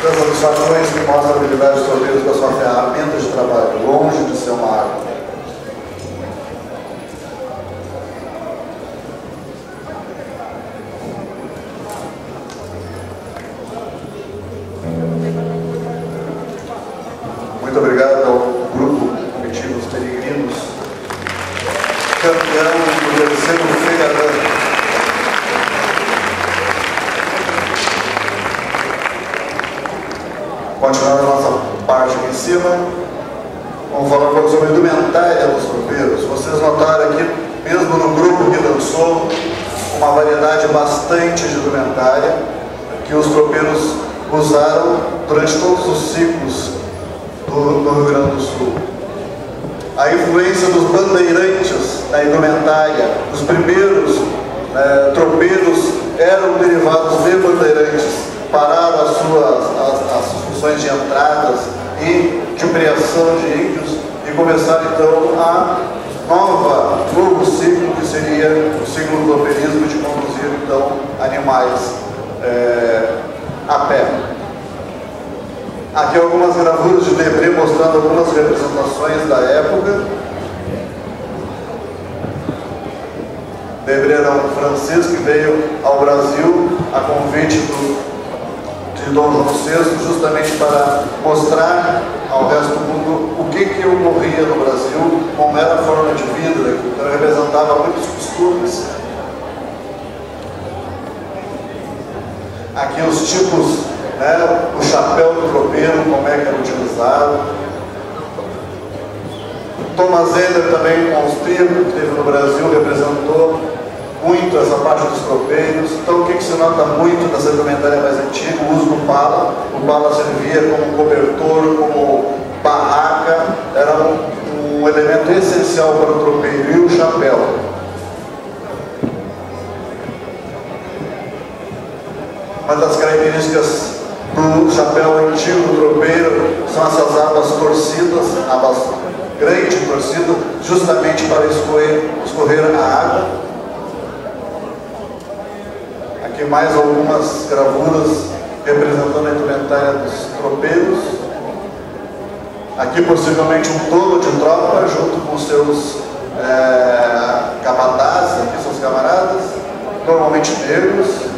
dança dos facões, que mostra a habilidade dos tropeiros com a sua ferramenta de trabalho, longe de ser uma arma. Muito obrigado ao grupo Comitiva Os Peregrinos, campeão do terceiro Feirão. Continuando a nossa parte aqui em cima, vamos falar um pouco sobre a indumentária dos tropeiros. Vocês notaram aqui, mesmo no grupo que dançou, uma variedade bastante de indumentária que os tropeiros usaram durante todos os ciclos do Rio Grande do Sul. A influência dos bandeirantes na indumentária, os primeiros tropeiros eram derivados de bandeirantes, pararam as funções de entradas e de criação de índios e começaram então a novo ciclo, que seria o ciclo do tropeirismo, de conduzir então animais a pé. Aqui algumas gravuras de Debré mostrando algumas representações da época. Debré era um francês que veio ao Brasil a convite de Dom João VI, justamente para mostrar ao resto do mundo o que ocorria no Brasil, como era a forma de vida daqui. Então representava muitos costumes. Aqui os tipos, o chapéu do tropeiro, como é que era utilizado. Thomas Eder, também um austríaco que esteve no Brasil, representou muito essa parte dos tropeiros. Então o que se nota muito dessa indumentária mais antiga? O uso do pala. O pala servia como cobertor, como barraca, era um elemento essencial para o tropeiro. E o chapéu. Uma das características do chapéu antigo do tropeiro são essas abas torcidas, abas grandes torcidas, justamente para escorrer a água. Aqui mais algumas gravuras representando a indumentária dos tropeiros. Aqui possivelmente um tolo de tropa junto com seus capatazes, aqui seus camaradas, normalmente negros.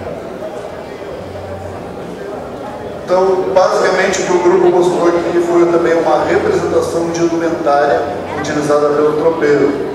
Então, basicamente, o que o grupo mostrou aqui foi também uma representação de indumentária utilizada pelo tropeiro.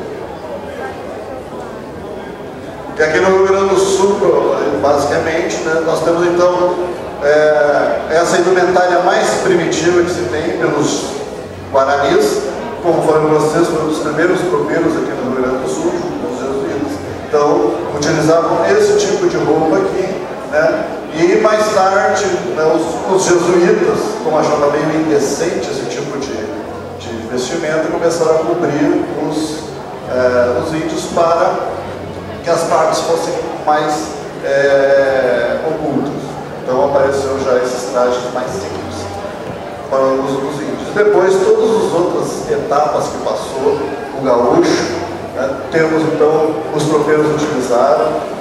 E aqui no Rio Grande do Sul, basicamente, nós temos então essa indumentária mais primitiva que se tem pelos guaranis, como foram vocês, foram os primeiros tropeiros aqui no Rio Grande do Sul, junto com os jesuítas. Então, utilizavam esse tipo de roupa aqui, e mais tarde, os jesuítas, como achavam meio indecente esse tipo de vestimenta, começaram a cobrir os índios para que as partes fossem mais ocultas. Então apareceu já esses trajes mais simples para o uso dos índios. Depois, todas as outras etapas que passou o gaúcho, temos então os tropeiros utilizaram.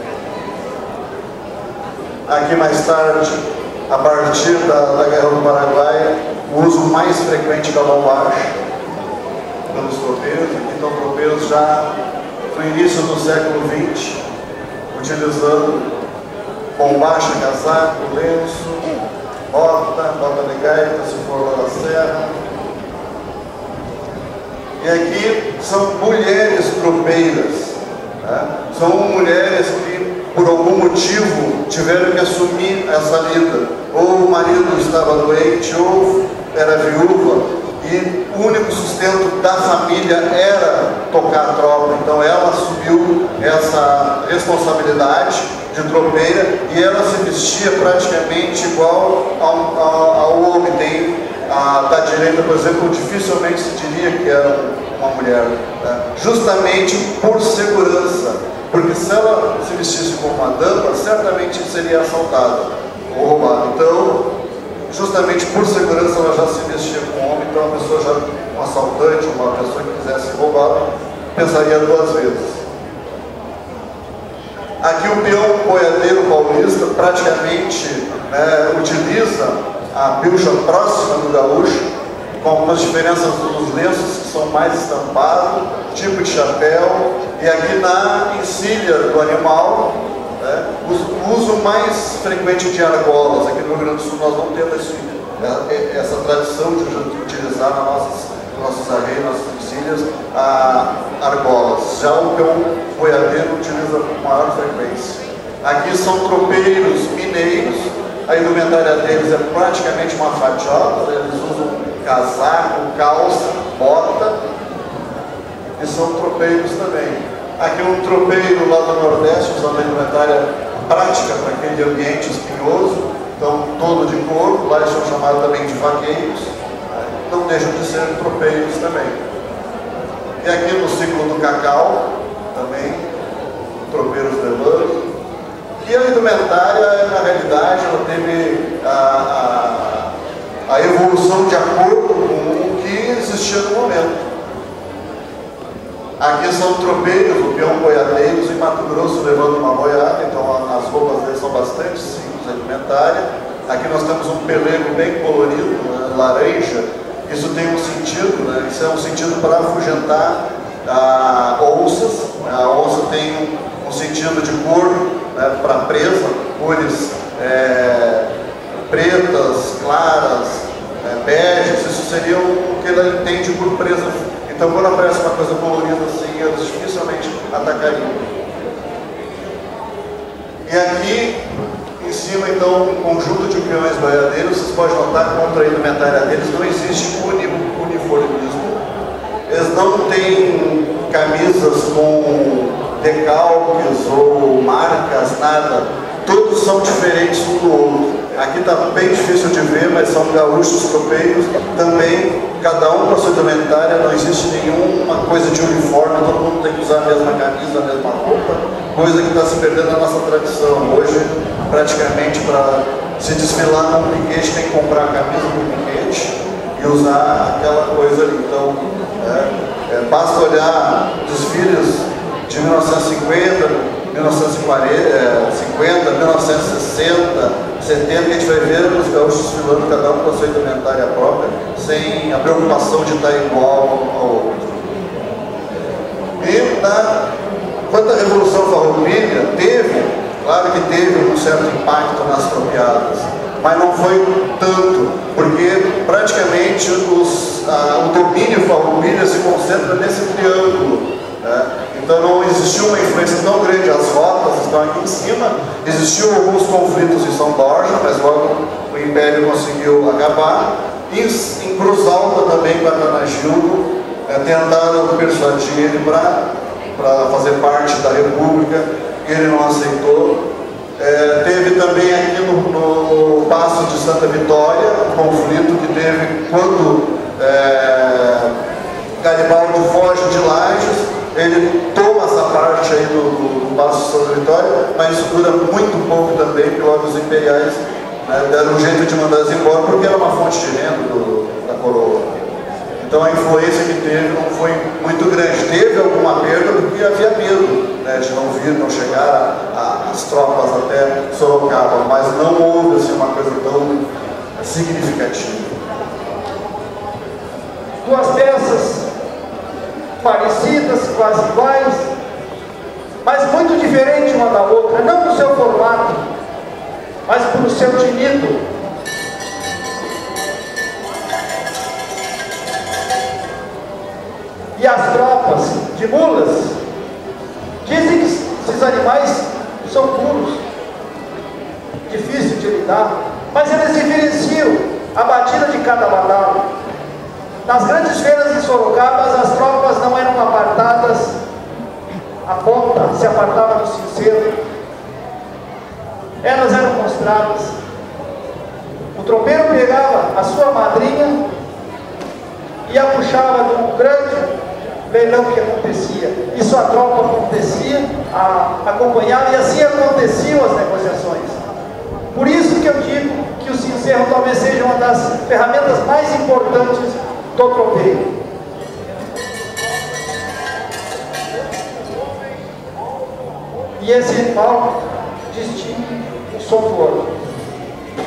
Aqui mais tarde, a partir da Guerra do Paraguai, o uso mais frequente da bombacha pelos tropeiros. Então, tropeiros já no início do século XX, utilizando bombacha, casaco, lenço, bota de gaita, se for lá da serra. E aqui são mulheres tropeiras, são mulheres que por algum motivo tiveram que assumir essa lida. Ou o marido estava doente, ou era viúva, e o único sustento da família era tocar a tropa. Então ela assumiu essa responsabilidade de tropeira e ela se vestia praticamente igual ao homem. Tem da direita, por exemplo, dificilmente se diria que era uma mulher, justamente por segurança. Porque se ela se vestisse como uma dama, certamente seria assaltada ou roubada. Então, justamente por segurança, ela já se vestia como homem. Então, a pessoa já, um assaltante, uma pessoa que quisesse roubar, pensaria duas vezes. Aqui o peão boiadeiro paulista, praticamente né, utiliza a pilcha próxima do gaúcho, com algumas diferenças dos lenços que são mais estampados, tipo de chapéu, e aqui na encilha do animal, né, o uso mais frequente de argolas. Aqui no Rio Grande do Sul nós não temos essa tradição de utilizar nas nossos arreios, nas encilhas, argolas. Já o peão boiadeiro utiliza com maior frequência. Aqui são tropeiros mineiros, a indumentária deles é praticamente uma fatiota, eles usam casaco, calça, bota, e são tropeiros também. Aqui um tropeiro lá do Nordeste, usando a indumentária prática para aquele ambiente espinhoso, então todo de couro, lá eles são chamados também de vaqueiros, não deixam de ser tropeiros também. E aqui no ciclo do cacau, também, tropeiros de lã. E a indumentária, na realidade, ela teve a evolução de acordo com o que existia no momento. Aqui são tropeiros, o peão boiadeiros, em Mato Grosso levando uma boiada, então as roupas deles são bastante simples, a indumentária. Aqui nós temos um pelego bem colorido, né, laranja. Isso tem um sentido, né? Isso é um sentido para afugentar onças. A onça tem um sentido de cor, né, para presa, cores pretas, claras, beges. Isso seria o que ela entende por presa. Então, quando aparece uma coisa colorida assim, eles dificilmente atacariam. E aqui em cima, então, um conjunto de peões boiadeiros. Vocês podem notar que contra a indumentária deles não existe uniformismo. Eles não têm camisas com decalques ou marcas, nada. Todos são diferentes um do outro. Aqui está bem difícil de ver, mas são gaúchos tropeiros. Também, cada um com a sua indumentária, não existe nenhuma coisa de uniforme, todo mundo tem que usar a mesma camisa, a mesma roupa, coisa que está se perdendo na nossa tradição. Hoje, praticamente, para se desfilar num piquete, tem que comprar a camisa do piquete e usar aquela coisa ali. Então, basta olhar desfiles de 1950, 1950, 1960, 70, que a gente vai ver os gaúchos desfilando, cada um com a sua indumentária própria, sem a preocupação de estar igual ao outro. E quanto à Revolução Farroupilha, claro que teve um certo impacto nas tropiadas, mas não foi tanto, porque praticamente o domínio farroupilha se concentra nesse triângulo. Então não existiu uma influência tão grande, as rotas estão aqui em cima, existiu alguns conflitos em São Borja, mas logo o Império conseguiu acabar. E em Cruz Alta também, com Atanagildo, tentaram persuadir ele para fazer parte da República, ele não aceitou. Teve também aqui no Paço de Santa Vitória, um conflito que teve quando Garibaldi foge de Lages. Ele toma essa parte aí do Paço de Santa Vitória, mas isso dura muito pouco também, porque logo os imperiais deram um jeito de mandar eles embora, porque era uma fonte de renda da coroa. Então a influência que teve não foi muito grande. Teve alguma perda porque havia medo, né, de não chegar as tropas até Sorocaba, mas não houve assim, uma coisa tão significativa. Duas peças parecidas, quase iguais, mas muito diferentes uma da outra, não no seu formato, mas pelo seu tinido. E as tropas de mulas dizem que esses animais são puros, difícil de lidar, mas eles diferenciam a batida de cada badalo. Nas grandes feiras de Sorocaba, as tropas não eram apartadas, a ponta se apartava do cinzeiro, elas eram mostradas. O tropeiro pegava a sua madrinha e a puxava num grande leilão que acontecia. Isso a tropa acompanhava, e assim aconteciam as negociações. Por isso que eu digo que o cinzeiro talvez seja uma das ferramentas mais importantes do tropeiro. E esse animal distingue o som do outro.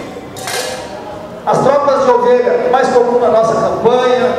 as tropas de ovelha, mais comum na nossa campanha.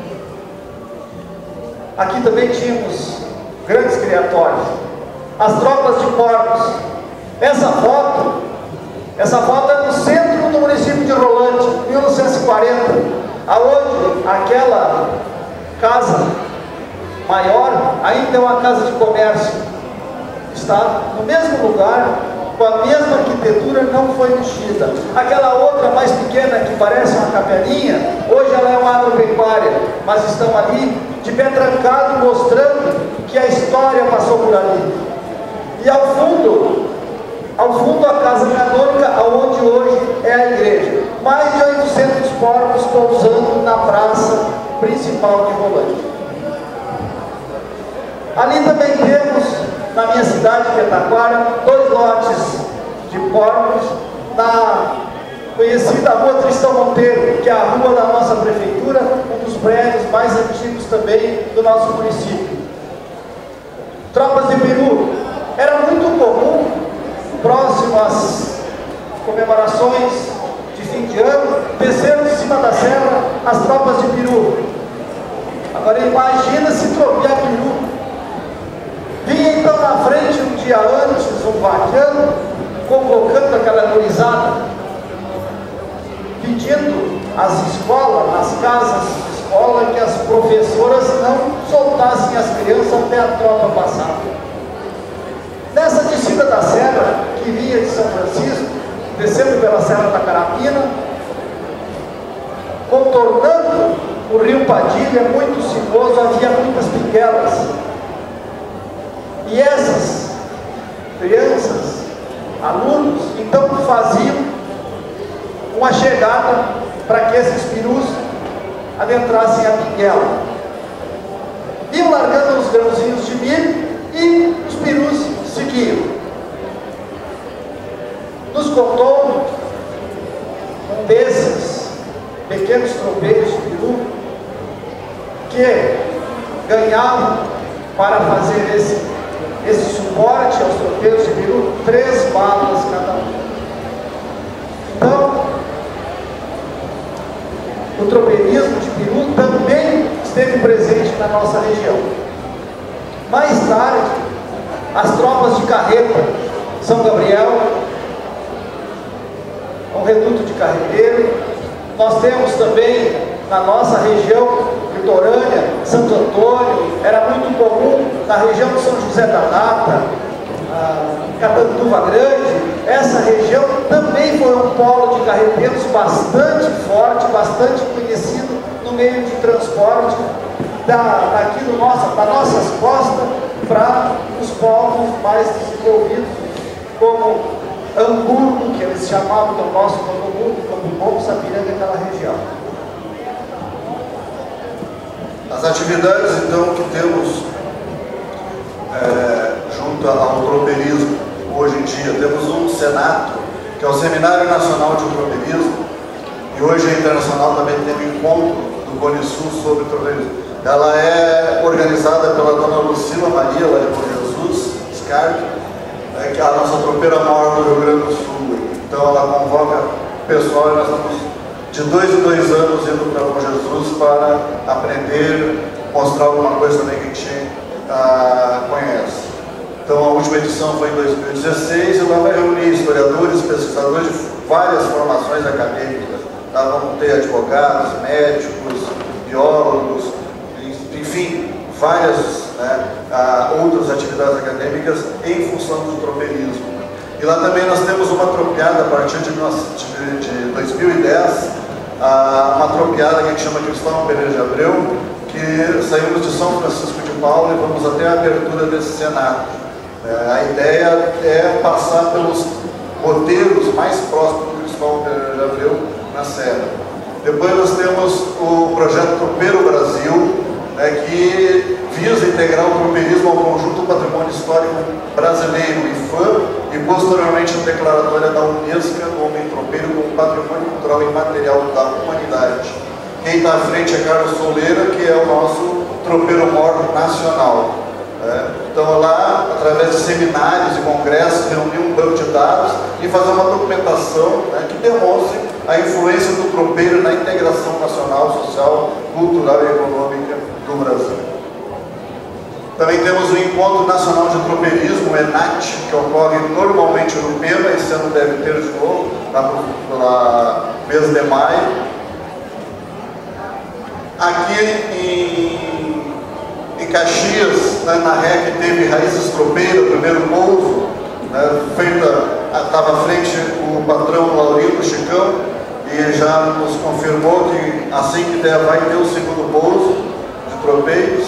Aqui também tínhamos grandes criatórios. As tropas de porcos. Essa foto é no centro do município de Rolante, 1940, aonde aquela casa maior ainda é uma casa de comércio. Está no mesmo lugar, com a mesma arquitetura, não foi mexida. Aquela outra mais pequena, que parece uma capelinha, hoje ela é uma agropecuária, mas estão ali de pé trancado, mostrando que a história passou por ali. E ao fundo a casa canônica, onde hoje é a igreja. Mais de 800 porcos pousando na praça principal de Rolante. Ali também temos, na minha cidade, que é Taquara, 2 lotes de porcos na conhecida Rua Tristão Monteiro, que é a rua da nossa prefeitura, um dos prédios mais antigos também do nosso município. Tropas de peru. Era muito comum, próximo às comemorações de fim de ano, descer de cima da serra as tropas de peru. Agora imagina se tropear peru. Vinha então na frente um dia antes, um vaqueano, convocando aquela gurizada, pedindo às escolas, nas casas de escola, que as professoras não soltassem as crianças até a tropa passar. Nessa descida da serra, que vinha de São Francisco, descendo pela Serra da Carapina, contornando o rio Padilha, muito sinuoso, havia muitas pinguelas. E essas crianças, alunos, então faziam uma chegada para que esses perus adentrassem a pinguela. Iam largando os grãozinhos de milho e os perus seguiam. Nos contou um desses pequenos tropeiros de peru que ganhavam para fazer esse suporte aos tropeiros de peru 3 balas cada um. Então, o tropeirismo de peru também esteve presente na nossa região. Mais tarde, as tropas de carreta, São Gabriel, um reduto de carreteiro. Nós temos também na nossa região litorânea, Santo Antônio, era muito comum na região de São José da Nata, Catanduva Grande. Essa região também foi um polo de carreteiros bastante forte, bastante conhecido no meio de transporte daqui das nossas costas para os povos mais desenvolvidos, como Hamburgo, que eles chamavam do nosso Hamburgo, como Bom Sapiranga, aquela região. As atividades, então, que temos junto ao tropeirismo hoje em dia, temos um Senato, que é o Seminário Nacional de Tropeirismo, e hoje a Internacional também tem um encontro do Cone Sul sobre tropeirismo. Ela é organizada pela dona Lucila Maria, lá de Bom Jesus, Scarpe, que é a nossa tropeira maior do Rio Grande do Sul. Então ela convoca o pessoal e nós estamos de 2 em 2 anos indo para Bom Jesus para aprender, mostrar alguma coisa também que a gente conhece. Então a última edição foi em 2016 e lá vai reunir historiadores, pesquisadores de várias formações acadêmicas. Lá vamos ter advogados, médicos, biólogos, enfim, várias outras atividades acadêmicas em função do tropeirismo. E lá também nós temos uma tropeada a partir de 2010, uma tropeada que a gente chama de Cristóvão Pereira de Abreu, que saímos de São Francisco de Paula e vamos até a abertura desse Senato. A ideia é passar pelos roteiros mais próximos do Cristóvão Pereira de Abreu na Serra. Depois nós temos o projeto Tropeiro Brasil, que visa integrar o tropeirismo ao conjunto do patrimônio histórico brasileiro, IFAM, e posteriormente a declaratória da Unesco do Homem Tropeiro como patrimônio cultural e material da humanidade. Quem está à frente é Carlos Soleira, que é o nosso tropeiro maior nacional. Então lá, através de seminários e congressos, reunir um banco de dados e fazer uma documentação, né, que demonstre a influência do tropeiro na integração nacional, social, cultural e econômica do Brasil. Também temos o Encontro Nacional de Tropeirismo, o ENAT, que ocorre normalmente no Pema, esse ano deve ter de novo, na mês de maio. Aqui em Caxias, né, na REC, teve Raízes Tropeiras, o primeiro pouso, né, estava à frente o patrão Laurindo Chicão, e ele já nos confirmou que assim que der vai ter o segundo pouso de tropeiros.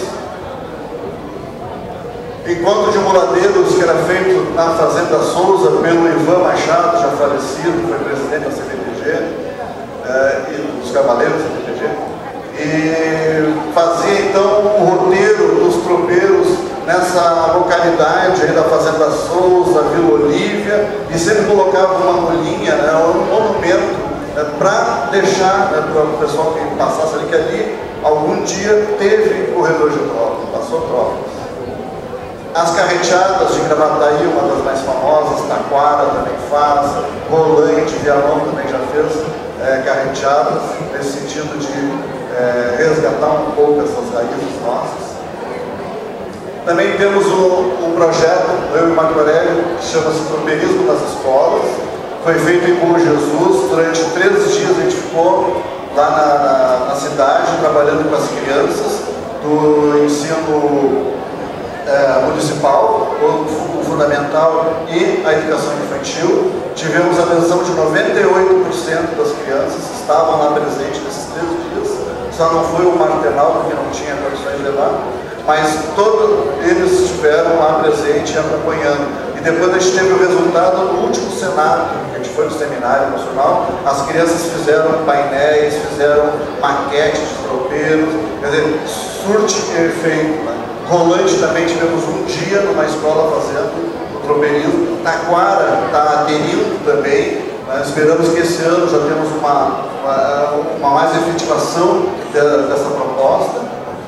Encontro de muladeiros que era feito na Fazenda Souza pelo Ivan Machado, já falecido, foi presidente da CBTG, e dos Cavaleiros da CBTG. E fazia então o roteiro dos tropeiros nessa localidade aí da Fazenda Souza, Vila Olívia, e sempre colocava uma molinha, né, um monumento, para deixar, né, para o pessoal que passasse ali, que ali algum dia teve corredor de tropas, passou tropas. As carreteadas de Gravataí, uma das mais famosas, Taquara também faz, Rolante, Viamão também já fez carreteadas, nesse sentido de resgatar um pouco essas raízes nossas. Também temos um projeto, eu e o Marco Aurélio, que chama-se Tropeirismo nas Escolas. Foi feito em Bom Jesus, durante 13 dias a gente ficou lá na cidade, trabalhando com as crianças do ensino municipal, o fundamental e a educação infantil. Tivemos a adesão de 98% das crianças que estavam lá presentes nesses 13 dias. Só não foi o martenal, porque não tinha condições de levar, mas todos eles estiveram lá presentes e acompanhando. E depois a gente teve o resultado do último cenário, que a gente foi no seminário nacional. As crianças fizeram painéis, fizeram maquetes de tropeiros, quer dizer, surte efeito, né? Rolante também tivemos um dia numa escola fazendo o tropeirismo. Taquara está aderindo também. Nós esperamos que esse ano já temos uma mais efetivação dessa proposta.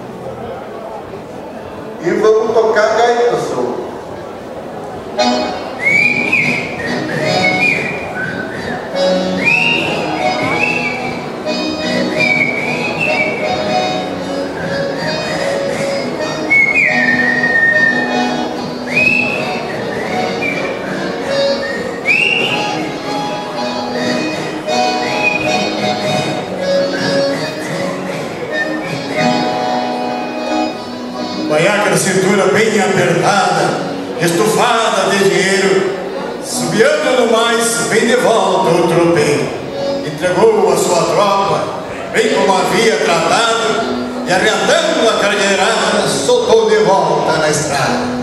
E vamos tocar gaita, pessoal. Banhaca da cintura bem apertada, estufada de dinheiro, subiando no mais, vem de volta o tropeiro. Entregou a sua tropa, bem como havia tratado, e arreatando a carneirada, soltou de volta na estrada.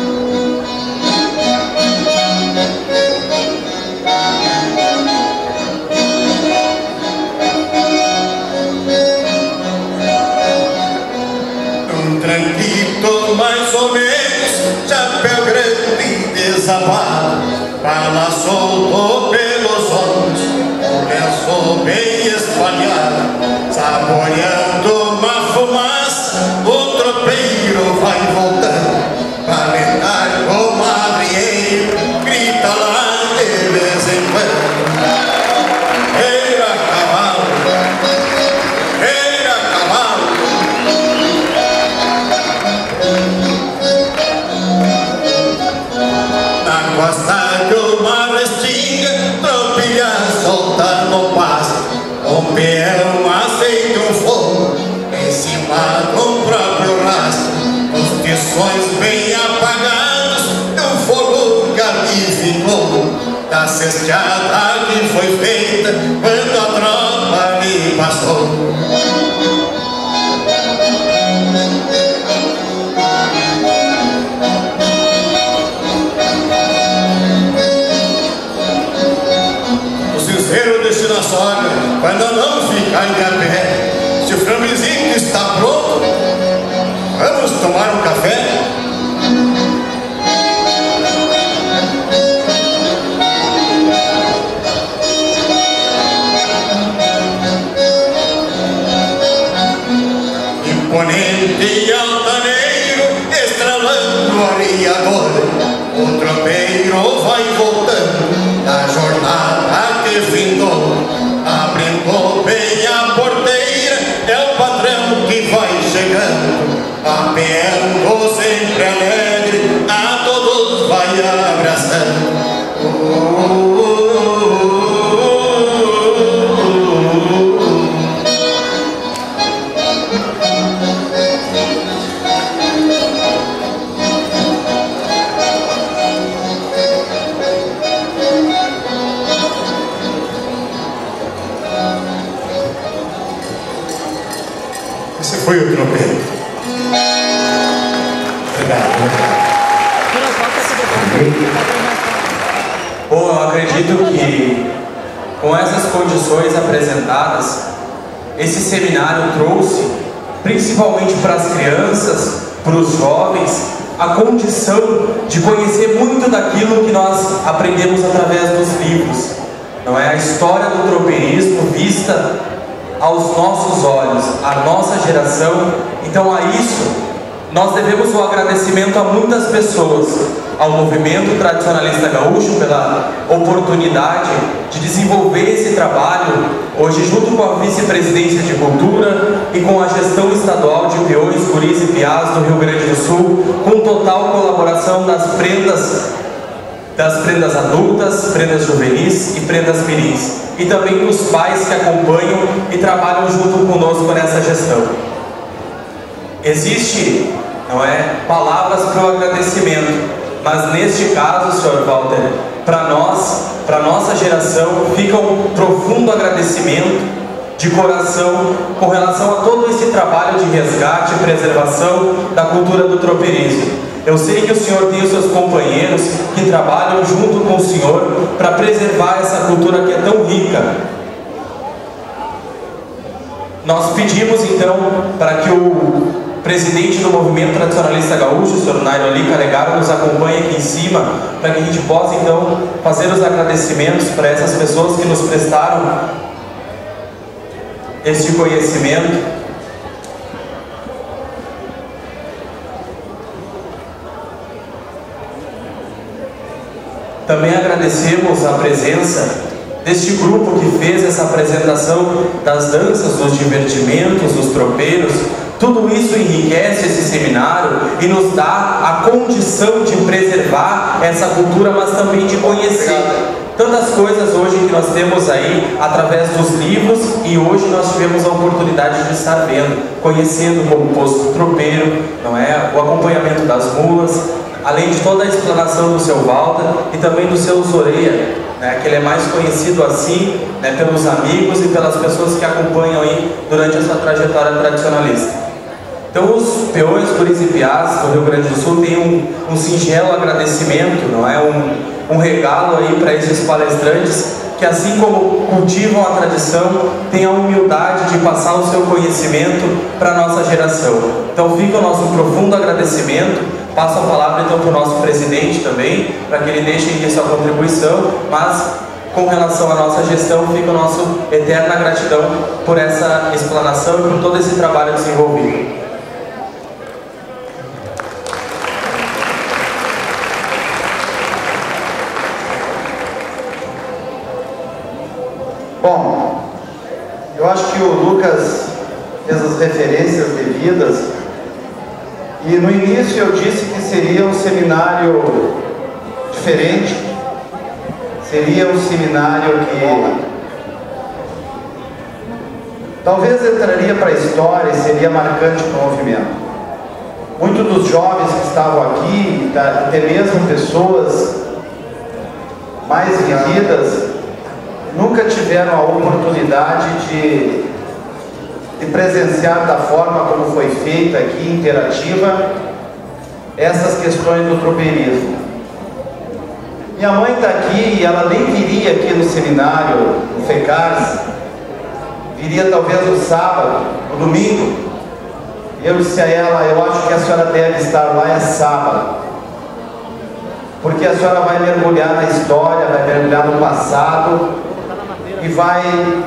Tranquilo, mais ou menos, chapéu grande desabado, bala soltou pelos ombros, o lenço bem espalhado, saboreando uma fumaça, o tropeiro vai voltando, valentar o madrinheiro, grita lá de vez em quando. Eira cavalo, eira cavalo. Na costa de uma restinga, tropilha solta no pasto, um peão aceita um fogo, em cima do próprio rastro, os tições bem apagados, e um fogo gamificou, da cesteada que foi feita, quando a tropa ali passou. Da sogra, quando não ficar de a pé, se o franguezinho está pronto, vamos tomar um café? Imponente e altaneiro, estralando tropeiro vai voltando da jornada que findou. Abrindo bem a porteira, é o patrão que vai chegando, apeando sempre alegre, a todos vai abraçando. Esse foi o tropeiro. Bom, eu acredito que com essas condições apresentadas, esse seminário trouxe, principalmente para as crianças, para os jovens, a condição de conhecer muito daquilo que nós aprendemos através dos livros. Não é a história do tropeirismo vista aos nossos olhos, a nossa geração. Então, a isso nós devemos um agradecimento a muitas pessoas, ao movimento tradicionalista gaúcho pela oportunidade de desenvolver esse trabalho, hoje junto com a Vice-Presidência de Cultura e com a gestão estadual de peões, guris e piás do Rio Grande do Sul, com total colaboração das prendas adultas, prendas juvenis e prendas mirins, e também dos pais que acompanham e trabalham junto conosco nessa gestão. Existe, não é, palavras para o agradecimento, mas neste caso, Sr. Walter, para nós, para nossa geração, fica um profundo agradecimento de coração com relação a todo esse trabalho de resgate e preservação da cultura do tropeirismo. Eu sei que o senhor tem os seus companheiros que trabalham junto com o senhor para preservar essa cultura que é tão rica. Nós pedimos então para que o presidente do Movimento Tradicionalista Gaúcho, o senhor Nairo Ali Calegaro, nos acompanhe aqui em cima, para que a gente possa então fazer os agradecimentos para essas pessoas que nos prestaram este conhecimento. Também agradecemos a presença deste grupo que fez essa apresentação das danças, dos divertimentos, dos tropeiros. Tudo isso enriquece esse seminário e nos dá a condição de preservar essa cultura, mas também de conhecer tantas coisas hoje que nós temos aí através dos livros, e hoje nós tivemos a oportunidade de estar vendo, conhecendo como o posto tropeiro, não é? O acompanhamento das mulas, além de toda a explanação do seu Walter e também do seu Zoreia, né, que ele é mais conhecido assim, né, pelos amigos e pelas pessoas que acompanham aí durante a sua trajetória tradicionalista. Então os peões, guris e piás do Rio Grande do Sul têm um singelo agradecimento, não é? Um regalo aí para esses palestrantes que, assim como cultivam a tradição, têm a humildade de passar o seu conhecimento para a nossa geração. Então fica o nosso profundo agradecimento. Passo a palavra então para o nosso presidente também, para que ele deixe aqui a sua contribuição, mas com relação à nossa gestão, fica a nossa eterna gratidão por essa explanação e por todo esse trabalho desenvolvido. Bom, eu acho que o Lucas fez as referências devidas, e no início eu disse que seria um seminário diferente, seria um seminário que talvez entraria para a história e seria marcante para o movimento. Muitos dos jovens que estavam aqui, até mesmo pessoas mais vividas, nunca tiveram a oportunidade de presenciar da forma como foi feita aqui, interativa, essas questões do tropeirismo. Minha mãe está aqui e ela nem viria aqui no seminário, no FECARS, viria talvez no sábado, no domingo. Eu disse a ela, eu acho que a senhora deve estar lá sábado, porque a senhora vai mergulhar na história, vai mergulhar no passado e vai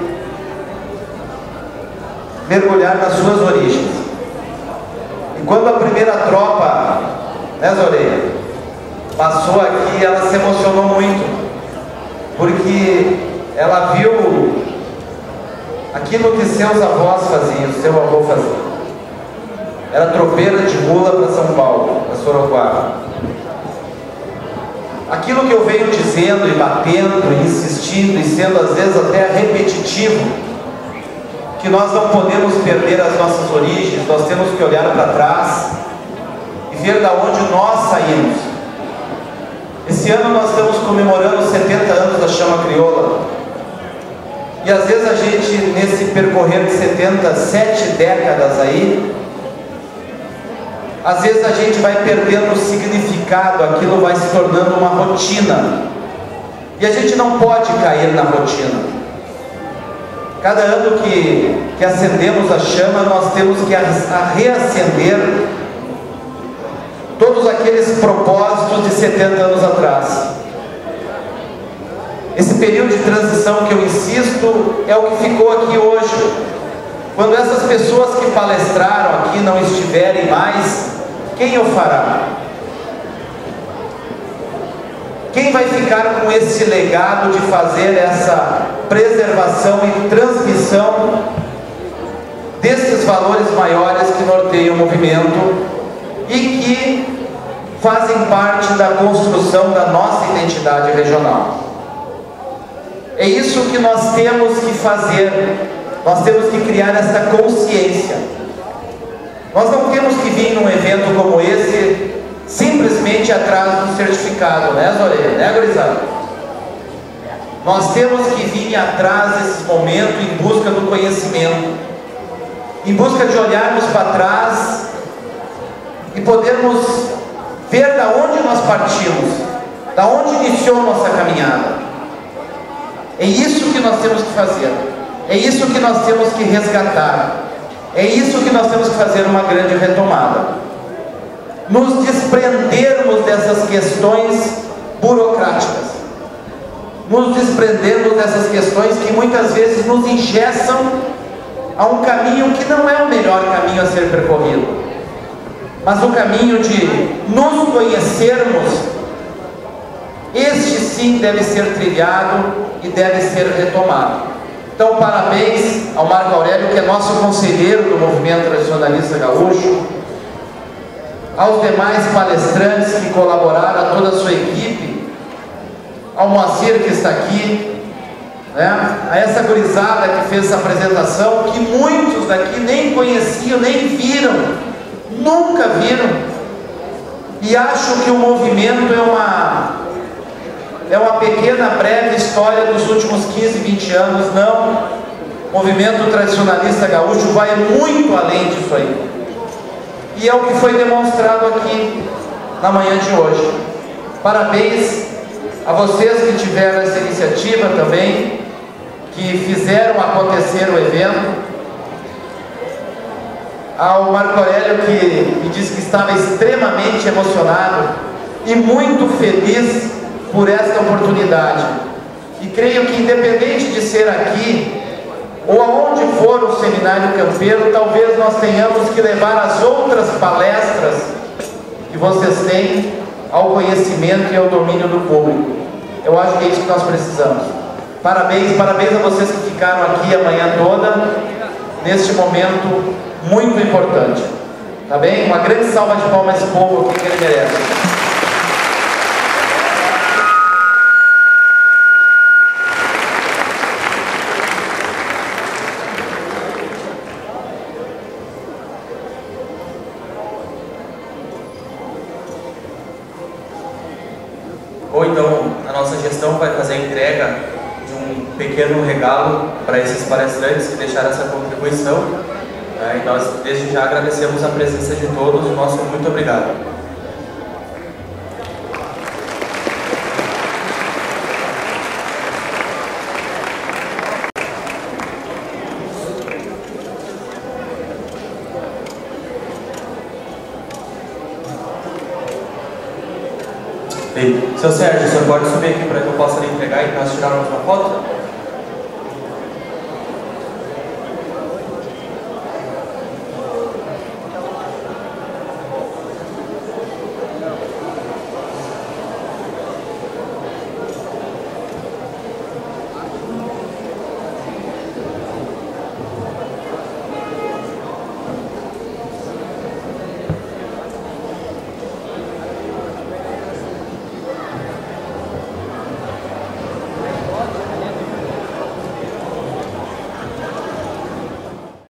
mergulhar nas suas origens. E quando a primeira tropa, né, Zoreia? passou aqui e ela se emocionou muito, porque ela viu aquilo que seus avós faziam, seu avô fazia. Era tropeira de mula para São Paulo, para Sorocaba. Aquilo que eu venho dizendo e batendo, e insistindo, e sendo às vezes até repetitivo, que nós não podemos perder as nossas origens, nós temos que olhar para trás e ver da onde nós saímos. Esse ano nós estamos comemorando 70 anos da Chama Crioula. E às vezes a gente, nesse percorrer de 77 décadas aí, às vezes a gente vai perdendo o significado, aquilo vai se tornando uma rotina. E a gente não pode cair na rotina. Cada ano que acendemos a chama, nós temos que reacender todos aqueles propósitos de 70 anos atrás. Esse período de transição que eu insisto é o que ficou aqui hoje. Quando essas pessoas que palestraram aqui não estiverem mais, quem o fará? Quem vai ficar com esse legado de fazer essa preservação e transmissão desses valores maiores que norteiam o movimento e que fazem parte da construção da nossa identidade regional? É isso que nós temos que fazer. Nós temos que criar essa consciência. Nós não temos que vir num evento como esse simplesmente atrás do certificado, né, Zoreia? Né, gurizada? Nós temos que vir atrás desses momentos em busca do conhecimento, em busca de olharmos para trás e podermos ver da onde nós partimos, da onde iniciou nossa caminhada. É isso que nós temos que fazer. É isso que nós temos que resgatar. É isso que nós temos que fazer uma grande retomada. Nos desprendermos dessas questões burocráticas. Nos desprendermos dessas questões que muitas vezes nos engessam a um caminho que não é o melhor caminho a ser percorrido, mas o caminho de nos conhecermos. Este sim deve ser trilhado e deve ser retomado. Então, parabéns ao Marco Aurélio, que é nosso conselheiro do movimento tradicionalista gaúcho, aos demais palestrantes que colaboraram, a toda a sua equipe, ao Moacir que está aqui, né? A essa gurizada que fez essa apresentação, que muitos daqui nem conheciam, nem viram, nunca viram, e acho que o movimento é uma pequena, breve história dos últimos 15, 20 anos. Não, o movimento tradicionalista gaúcho vai muito além disso aí, e é o que foi demonstrado aqui na manhã de hoje. Parabéns a vocês que tiveram essa iniciativa também, que fizeram acontecer o evento, ao Marco Aurélio, que me disse que estava extremamente emocionado e muito feliz por esta oportunidade. E creio que, independente de ser aqui ou aonde for o seminário campeiro, talvez nós tenhamos que levar as outras palestras que vocês têm ao conhecimento e ao domínio do público. Eu acho que é isso que nós precisamos. Parabéns, parabéns a vocês que ficaram aqui a manhã toda, neste momento muito importante. Tá bem? Uma grande salva de palmas a esse povo aqui, que ele merece. Ou então a nossa gestão vai fazer a entrega de um pequeno regalo para esses palestrantes que deixaram essa contribuição. E nós desde já agradecemos a presença de todos. Nosso muito obrigado. Seu Sérgio, o senhor pode subir aqui para que eu possa lhe entregar e nós tirarmos uma foto?